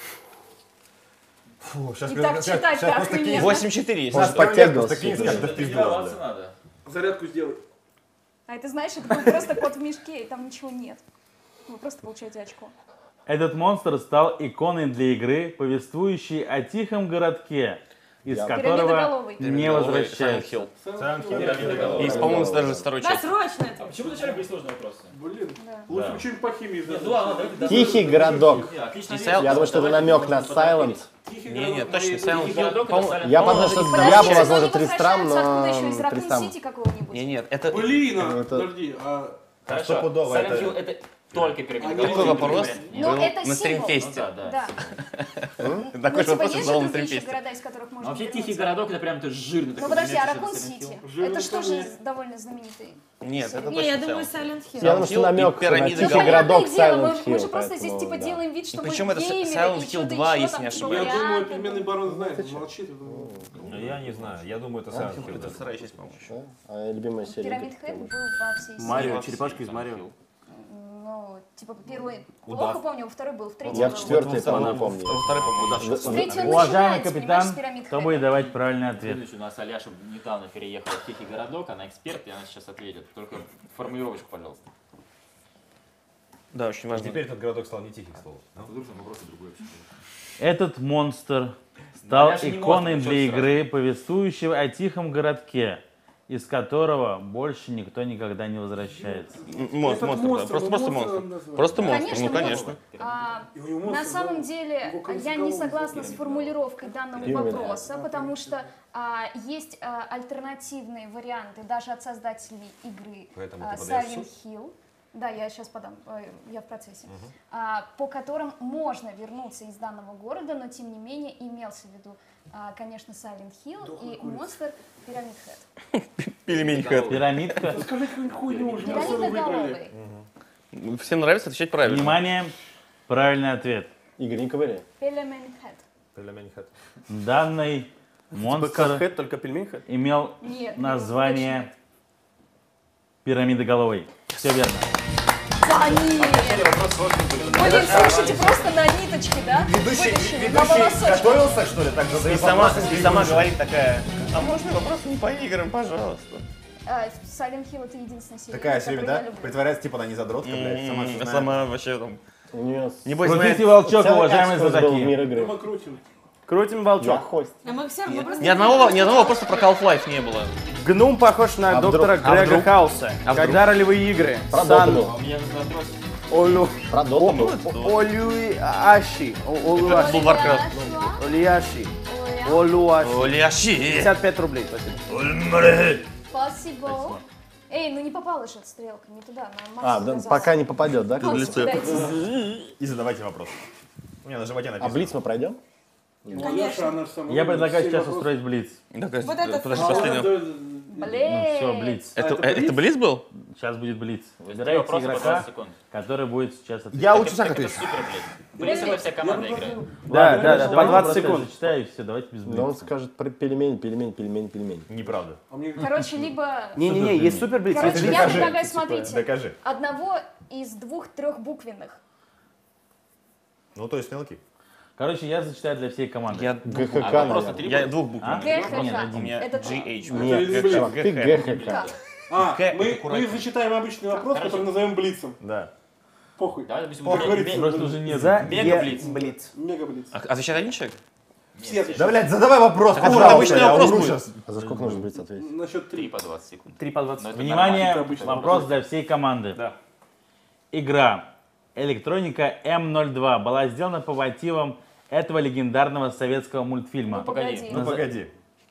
Фу, сейчас И так читать-то охрененно. 8-4 есть. Может, подтягивался. Так кинь, как да в пизду, Тренироваться да. надо. Зарядку сделай. А это знаешь, это был просто кот в мешке, и там ничего нет. Вы просто получаете очко. Этот монстр стал иконой для игры, повествующей о тихом городке, из которого Пирамидоголовый. не возвращается. Hill. Есть, по-моему, даже второй Да, часть. срочно это. Почему вначале были сложные вопросы? Блин, Да. лучше бы что-нибудь по химии знать. Тихий городок. Отлично. Я думаю, что это намек на Silent. Не, точно, Silent Hill. По-моему, Я подумал, что Подожди, Диабло, но возможно, не Тристрам, возвращаются откуда еще? Из но Тристрам. Ракун-Сити какого-нибудь? Не, нет, это Блин, Это- подожди, Хорошо. Стопудово Silent это- Hill это только пирамида. такой вопрос Ну, был это на символ. стримфесте. Да. Да. Такой же Ну, типа, вопрос есть задал же на другие еще стримфесте. города, из которых можно Вообще вернуться? тихий городок это прям это жирный Ну такой. подожди, а знаете, Ракун что Silent Сити? Hill. Это же тоже Жирный довольно знаменитый. Нет, это Не, я точно думаю, Silent Hill. Silent Hill. Я думаю, что намек на пирамиды тихий Галлы. городок Понятное дело, Silent мы Hill. же просто здесь поэтому, типа да. делаем вид, что И мы причем это геймеры, Silent и Hill что-то 2, еще если там, не типа, ошибаюсь. Я думаю, варианты. пельменный барон знает, молчит. Ну, Я не знаю, я думаю, это Silent Hill. Это вторая часть, по-моему. А любимая серия? Пирамид Хэт был во всей серии. Марио, черепашки из Марио. Ну, типа, первый Удав. плохо помню, во второй был, в третьем Я был. в четвертой там не помню. Во второй, по-моему, С третьего Уважаемый начинается, капитан, понимаешь, с Пирамид кто Хэт. будет давать правильный ответ? Следующий у нас Аляша недавно переехала в Тихий городок, она эксперт, и она сейчас ответит. Только формулировочку, пожалуйста. Да, очень важно. Теперь этот городок стал не тихий, к слову. Вдруг там вопрос другой вообще. Этот монстр стал Аляша не иконой монстр, для чё игры, повествующего о тихом городке, из которого больше никто никогда не возвращается. Монстр, да. Просто монстр. Просто монстр, ну конечно. На самом деле, я не согласна с формулировкой данного вопроса, потому что есть альтернативные варианты даже от создателей игры Поэтому ты подаешь в Silent суд? Hill. Да, я сейчас подам, я в процессе. По которым можно вернуться из данного города, но тем не менее имелся в виду, конечно, Silent Hill и монстр Пирамид Хэт. Пельмень Хэт. Пирамидка. Скажи какую-нибудь хуйню уже, раз вы выиграли. Пирамидоголовый. Всем нравится отвечать правильно. Внимание, правильный ответ. Игорь, не ковыряй. Пирамид Хэт. Пельмень Хэт. Данный монстр Хэт, только пельмень Хэт? имел Нет, название пирамидоголовый. Все верно. Да нет! Блин, слушайте, просто на ниточке, да? Вытащили, на волосочек. готовился, что ли, так И сама говорит такая, а можно вопрос не по играм, пожалуйста. Silent Hill — это единственная серия, Такая все которую время, я да? люблю. Притворяется, типа, она не задротка, блядь. Сама всё знает. Сама вообще там... У нее Небось, Крутите знает волчок, целый уважаемые экскурс был в знатоки. мир игры. Мы крутим. Крутим Я волчок. хост. А мы все, мы просто ни одного вопроса про Half-Life не было. Гном похож на А доктора вдруг? Грега Хауса. А вдруг? Когда ролевые игры? Про Доту Сан, был. Мне вопрос. Олю, Про Доту был. Олюаши, Олюаши, Был Warcraft. Олюаши, Олюаши. Олящи! 55 рублей, спасибо. Спасибо. Эй, ну не попала же стрелка, не туда, на А, да, пока не попадет, да? И задавайте вопрос. У меня на животе А написано. блиц мы пройдем? Ну, Аляша, она же самая Я умная. предлагаю Все сейчас вопросы. устроить блиц. Вот это Подожди, А, последний. Ну все, Блин. блиц. Это Блиц был? Сейчас будет блиц. Выбирайте Вопросы по 20 игрока, секунд. который будет сейчас отвечать. Я лучше так Это отвечу. супер, блядь. Блиц, это вся команда играет. Да, Ладно, да, давайте по 20 просто секунд. Зачитаю, и все, давайте без Да он блица. скажет про пельмень. Неправда. А мне Короче, либо... Не-не-не, есть супер блиц. Короче, я Докажи. предлагаю, Типа, смотрите, докажи. одного из 2-3 буквенных. Ну, то есть мелкий. Короче, я зачитаю для всей команды. Я ГХК, Просто наверное. Я двух букв. А? ГХК. Нет, один. У меня Это GH. Нет, чувак, ты ГХК. Как? мы зачитаем обычный вопрос, который назовем блицем. Да. Похуй. Давай, допустим, Как говорится, Просто уже нет. За Мега-блиц. блиц. Мега-блиц. А отвечает один человек? Все Да, блядь, задавай вопрос, Так это пожалуйста, обычный я вопрос умру будет. сейчас. А за сколько нужно блиц ответить? На счет 3 3. по 20 секунд. 3 по 20. Но это Внимание, нормально, это обычный вопрос для всей команды. Да. Игра электроника М02 была сделана по мотивам этого легендарного советского мультфильма. Ну, погоди. Ну, погоди.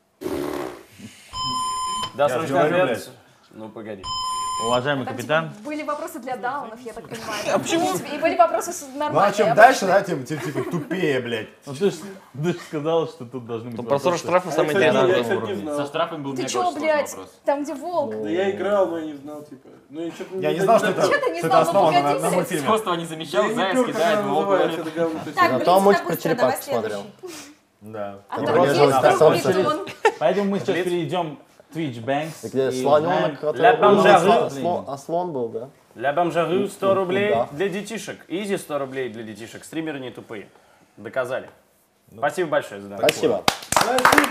Да, Я же срочный говорю, ответ. блядь. Ну, погоди. Уважаемый Там, капитан, типа, были вопросы для даунов, я так понимаю. А почему? И были вопросы Ну, нормальные. а чем дальше, да, тем типа тупее, блядь. ну ты же сказал, что тут должны быть Про 40 штрафов самый кстати, интересный. я, кстати, не уровня. Со знал. штрафами был Ты мне чё, очень сложный блядь? вопрос. Там, где волк. Да я играл, но я не знал, типа. Ну, я что-то Я не знал, что это Чё ты не что знал? это Ну, основано погоди, на блядь. мультфильме. Просто не замечал, Я не заяц пёр, как кидает, она волк называется, говорит. это говно. Так, Зато блиц, мультик так про быстро, давай черепаху смотрел. следующий. Да. А Который там держал есть Стасович. другой бетон. Поэтому мы сейчас перейдем к Twitch Banks. Где и слоненок, узнаем- который... Ля Бомжару. А слон был, да? Ля бомжару 100 рублей Да. для детишек. Изи 100 рублей для детишек. Стримеры не тупые. Доказали. Спасибо большое за данный. Спасибо. Спасибо.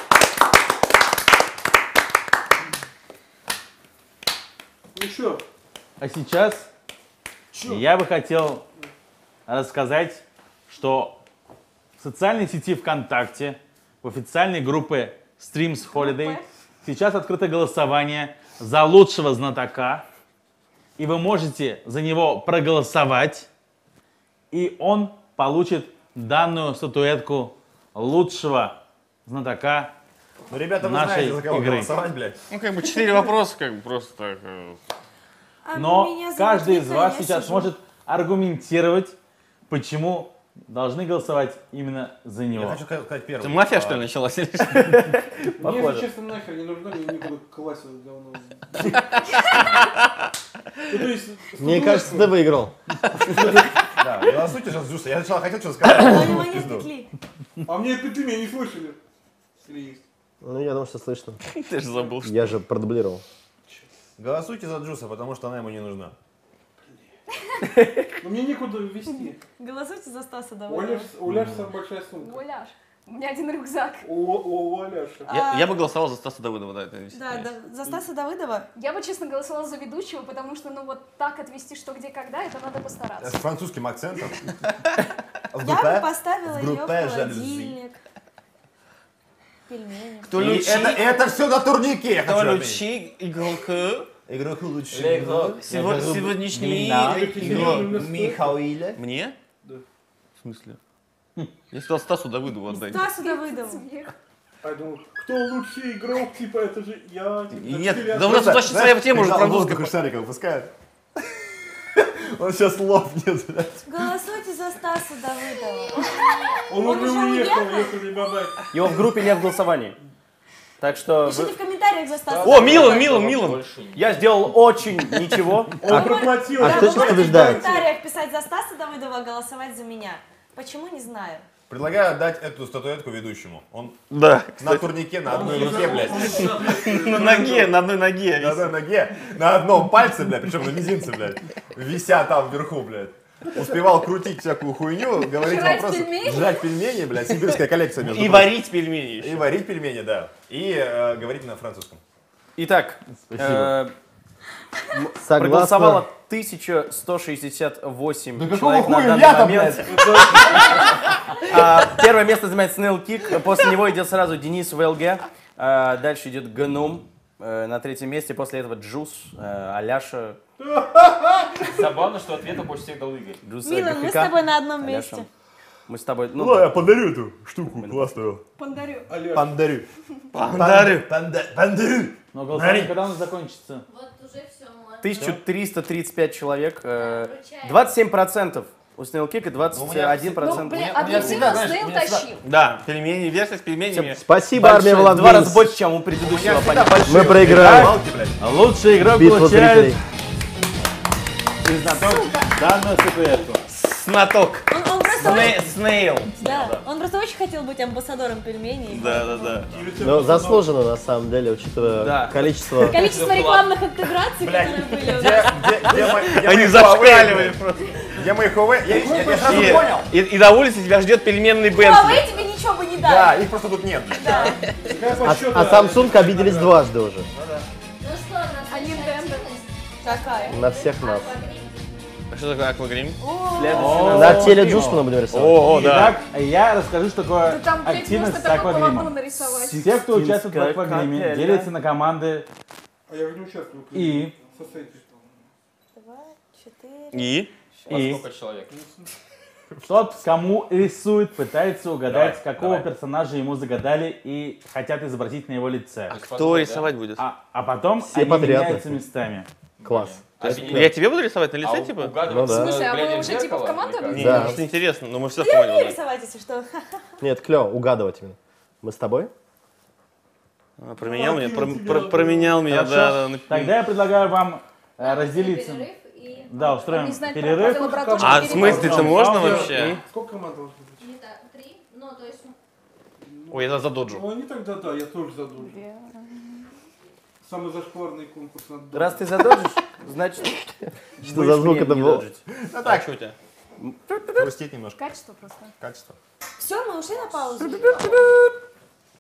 Ну что? А сейчас я бы хотел рассказать, что в социальной сети ВКонтакте, в официальной группе Streams Holiday сейчас открыто голосование за лучшего знатока, и вы можете за него проголосовать, и он получит данную статуэтку лучшего знатока Ну, ребята, вы нашей знаете, за кого игры. голосовать, блядь. Ну, как бы 4 вопроса, как бы просто так. А Но меня зовут каждый из Вика, вас я сейчас сижу. может аргументировать, почему должны голосовать именно за Я него. хочу сказать первым. Это мафия, что ли, началась? Мне, если честно, нахер не нужно, мне никуда класть это говно. Ну, то есть, Мне кажется, ты выиграл. Да, я на сути сейчас Зюса. Я сначала хотел что-то сказать, А но у него думал, нет пизду. петли. а мне петли меня не слышали. Или есть? Ну, я думаю, что слышно. Ты же забыл, что... Я же продублировал. Голосуйте за Джуса, потому что она ему не нужна. Ну мне некуда ввести. Голосуйте за Стаса Давыдова. У Ляши самая большая сумка. Оляш, у меня один рюкзак. У Аляши. Я бы голосовал за Стаса Давыдова, да, это Да, за Стаса Давыдова. Я бы, честно, голосовала за ведущего, потому что, ну, вот так отвести что, где, когда, это надо постараться. С французским акцентом. Я бы поставила ее в холодильник. Пельмени. Кто И это все на турнике, я Кто хочу лучший игроку? Игроку лучше. Сегодняшний игрок. Михаиле. Мне? Да. В смысле? Я сказал Стасу Давыдову отдать. Стасу Давыдову. Я думаю, кто лучший игрок, типа, это же я. Типа, Нет, да у нас тут вообще своя тема уже французская. Шарика выпускает. Он сейчас лопнет, блядь. Голосуйте за Стаса Давыдова. Он уже уехал, если бабай. Его в группе нет в голосовании. Так что... Пишите в комментариях за Стаса. О, Милан. Я сделал очень ничего. Он проплатил. А кто сейчас В побеждает? комментариях писать за Стаса Давыдова, а голосовать за меня. Почему, не знаю. Предлагаю отдать эту статуэтку ведущему. Он Да. на турнике, на одной руке, блядь. На ноге, на одной ноге. На одной ноге, на одном пальце, блядь, причем на мизинце, блядь. Вися там вверху, блядь. Успевал крутить всякую хуйню, говорить Жрать вопросы. пельмени? Жрать пельмени, блядь, сибирская коллекция, между И прочим. варить пельмени еще. И варить пельмени, да. И говорить на французском. Итак, Согласно... проголосовало 1168 Да какого человек на хуя данный я-то, момент. Первое место занимает Snail Kick, после него идет сразу Денис ВЛГ, дальше идет Гном, на третьем месте, после этого Джус, Аляша. Забавно, что ответов больше всех дал Игорь. Джус, Милан, мы с ГХК, тобой на одном Аляша. месте. Мы с тобой, Ну, я подарю эту штуку классную. Подарю. Пандарю. Пандарю. Но голосование когда оно закончится? Вот уже все. 1335 человек, 27% у Snail Kick и 21%. Ну, блин, объективно Снейл тащил. Да, пельмени, версия с пельменями. Спасибо, армия Большое, в 2 раза Владимирович. больше, чем у предыдущего оппонента. Мы проиграли. Лучший игрок Битва получает зрителей. данную статуэтку. Знаток. Он просто очень... Снейл. Да, он просто очень хотел быть амбассадором пельменей. Да. Но заслуженно, на самом деле, учитывая Да. количество... Количество рекламных интеграций, которые были у нас. Они зашкаливали просто. Где мои Huawei? Я сразу понял. И на улице тебя ждет пельменный А Бентли. вы тебе ничего бы не Да, дали. их просто тут нет, блядь. Да. А Samsung обиделись дважды уже. Ну что, на А Nintendo? Какая? На всех нас. А что такое аквагрим? На теле Джушмана будем рисовать. О, да. Итак, я расскажу, что такое Да там, блядь, активность просто с такого могу аквагримом. нарисовать. Те, кто участвует в Синская аквагриме, капеля. делятся на команды А я не участвую. И? Состоите. 2, 4. И? И Сколько человек? тот, кому рисует, пытается угадать, Давай, какого давай. персонажа ему загадали и хотят изобразить на его лице. Кто рисовать будет? А потом Все они подряд. меняются местами. Класс. Я тебе буду рисовать на лице, типа? Ну да. В смысле, а вы уже типа в команду Не, объединились? Да. может интересно, но мы все в Я команде. умею будем. рисовать, если что. Нет, клево, угадывать именно. Мы с тобой? А, Променял меня, променял меня, Хорошо? да. Тогда я предлагаю вам разделиться. перерыв и... Да, устроим Не знать про перерыв. правила братушки А в перевода. смысле-то можно вообще? Сколько команд должно быть? Не так, 3, ну то есть... Ой, я задоджу. Ну они тогда, да, я тоже задумал. Самый зашкварный конкурс надо. Раз ты задолжишь, значит... Что за звук это был? Ну так, что у тебя? Хрустит немножко. Качество просто. Качество. Все, мы ушли на паузу.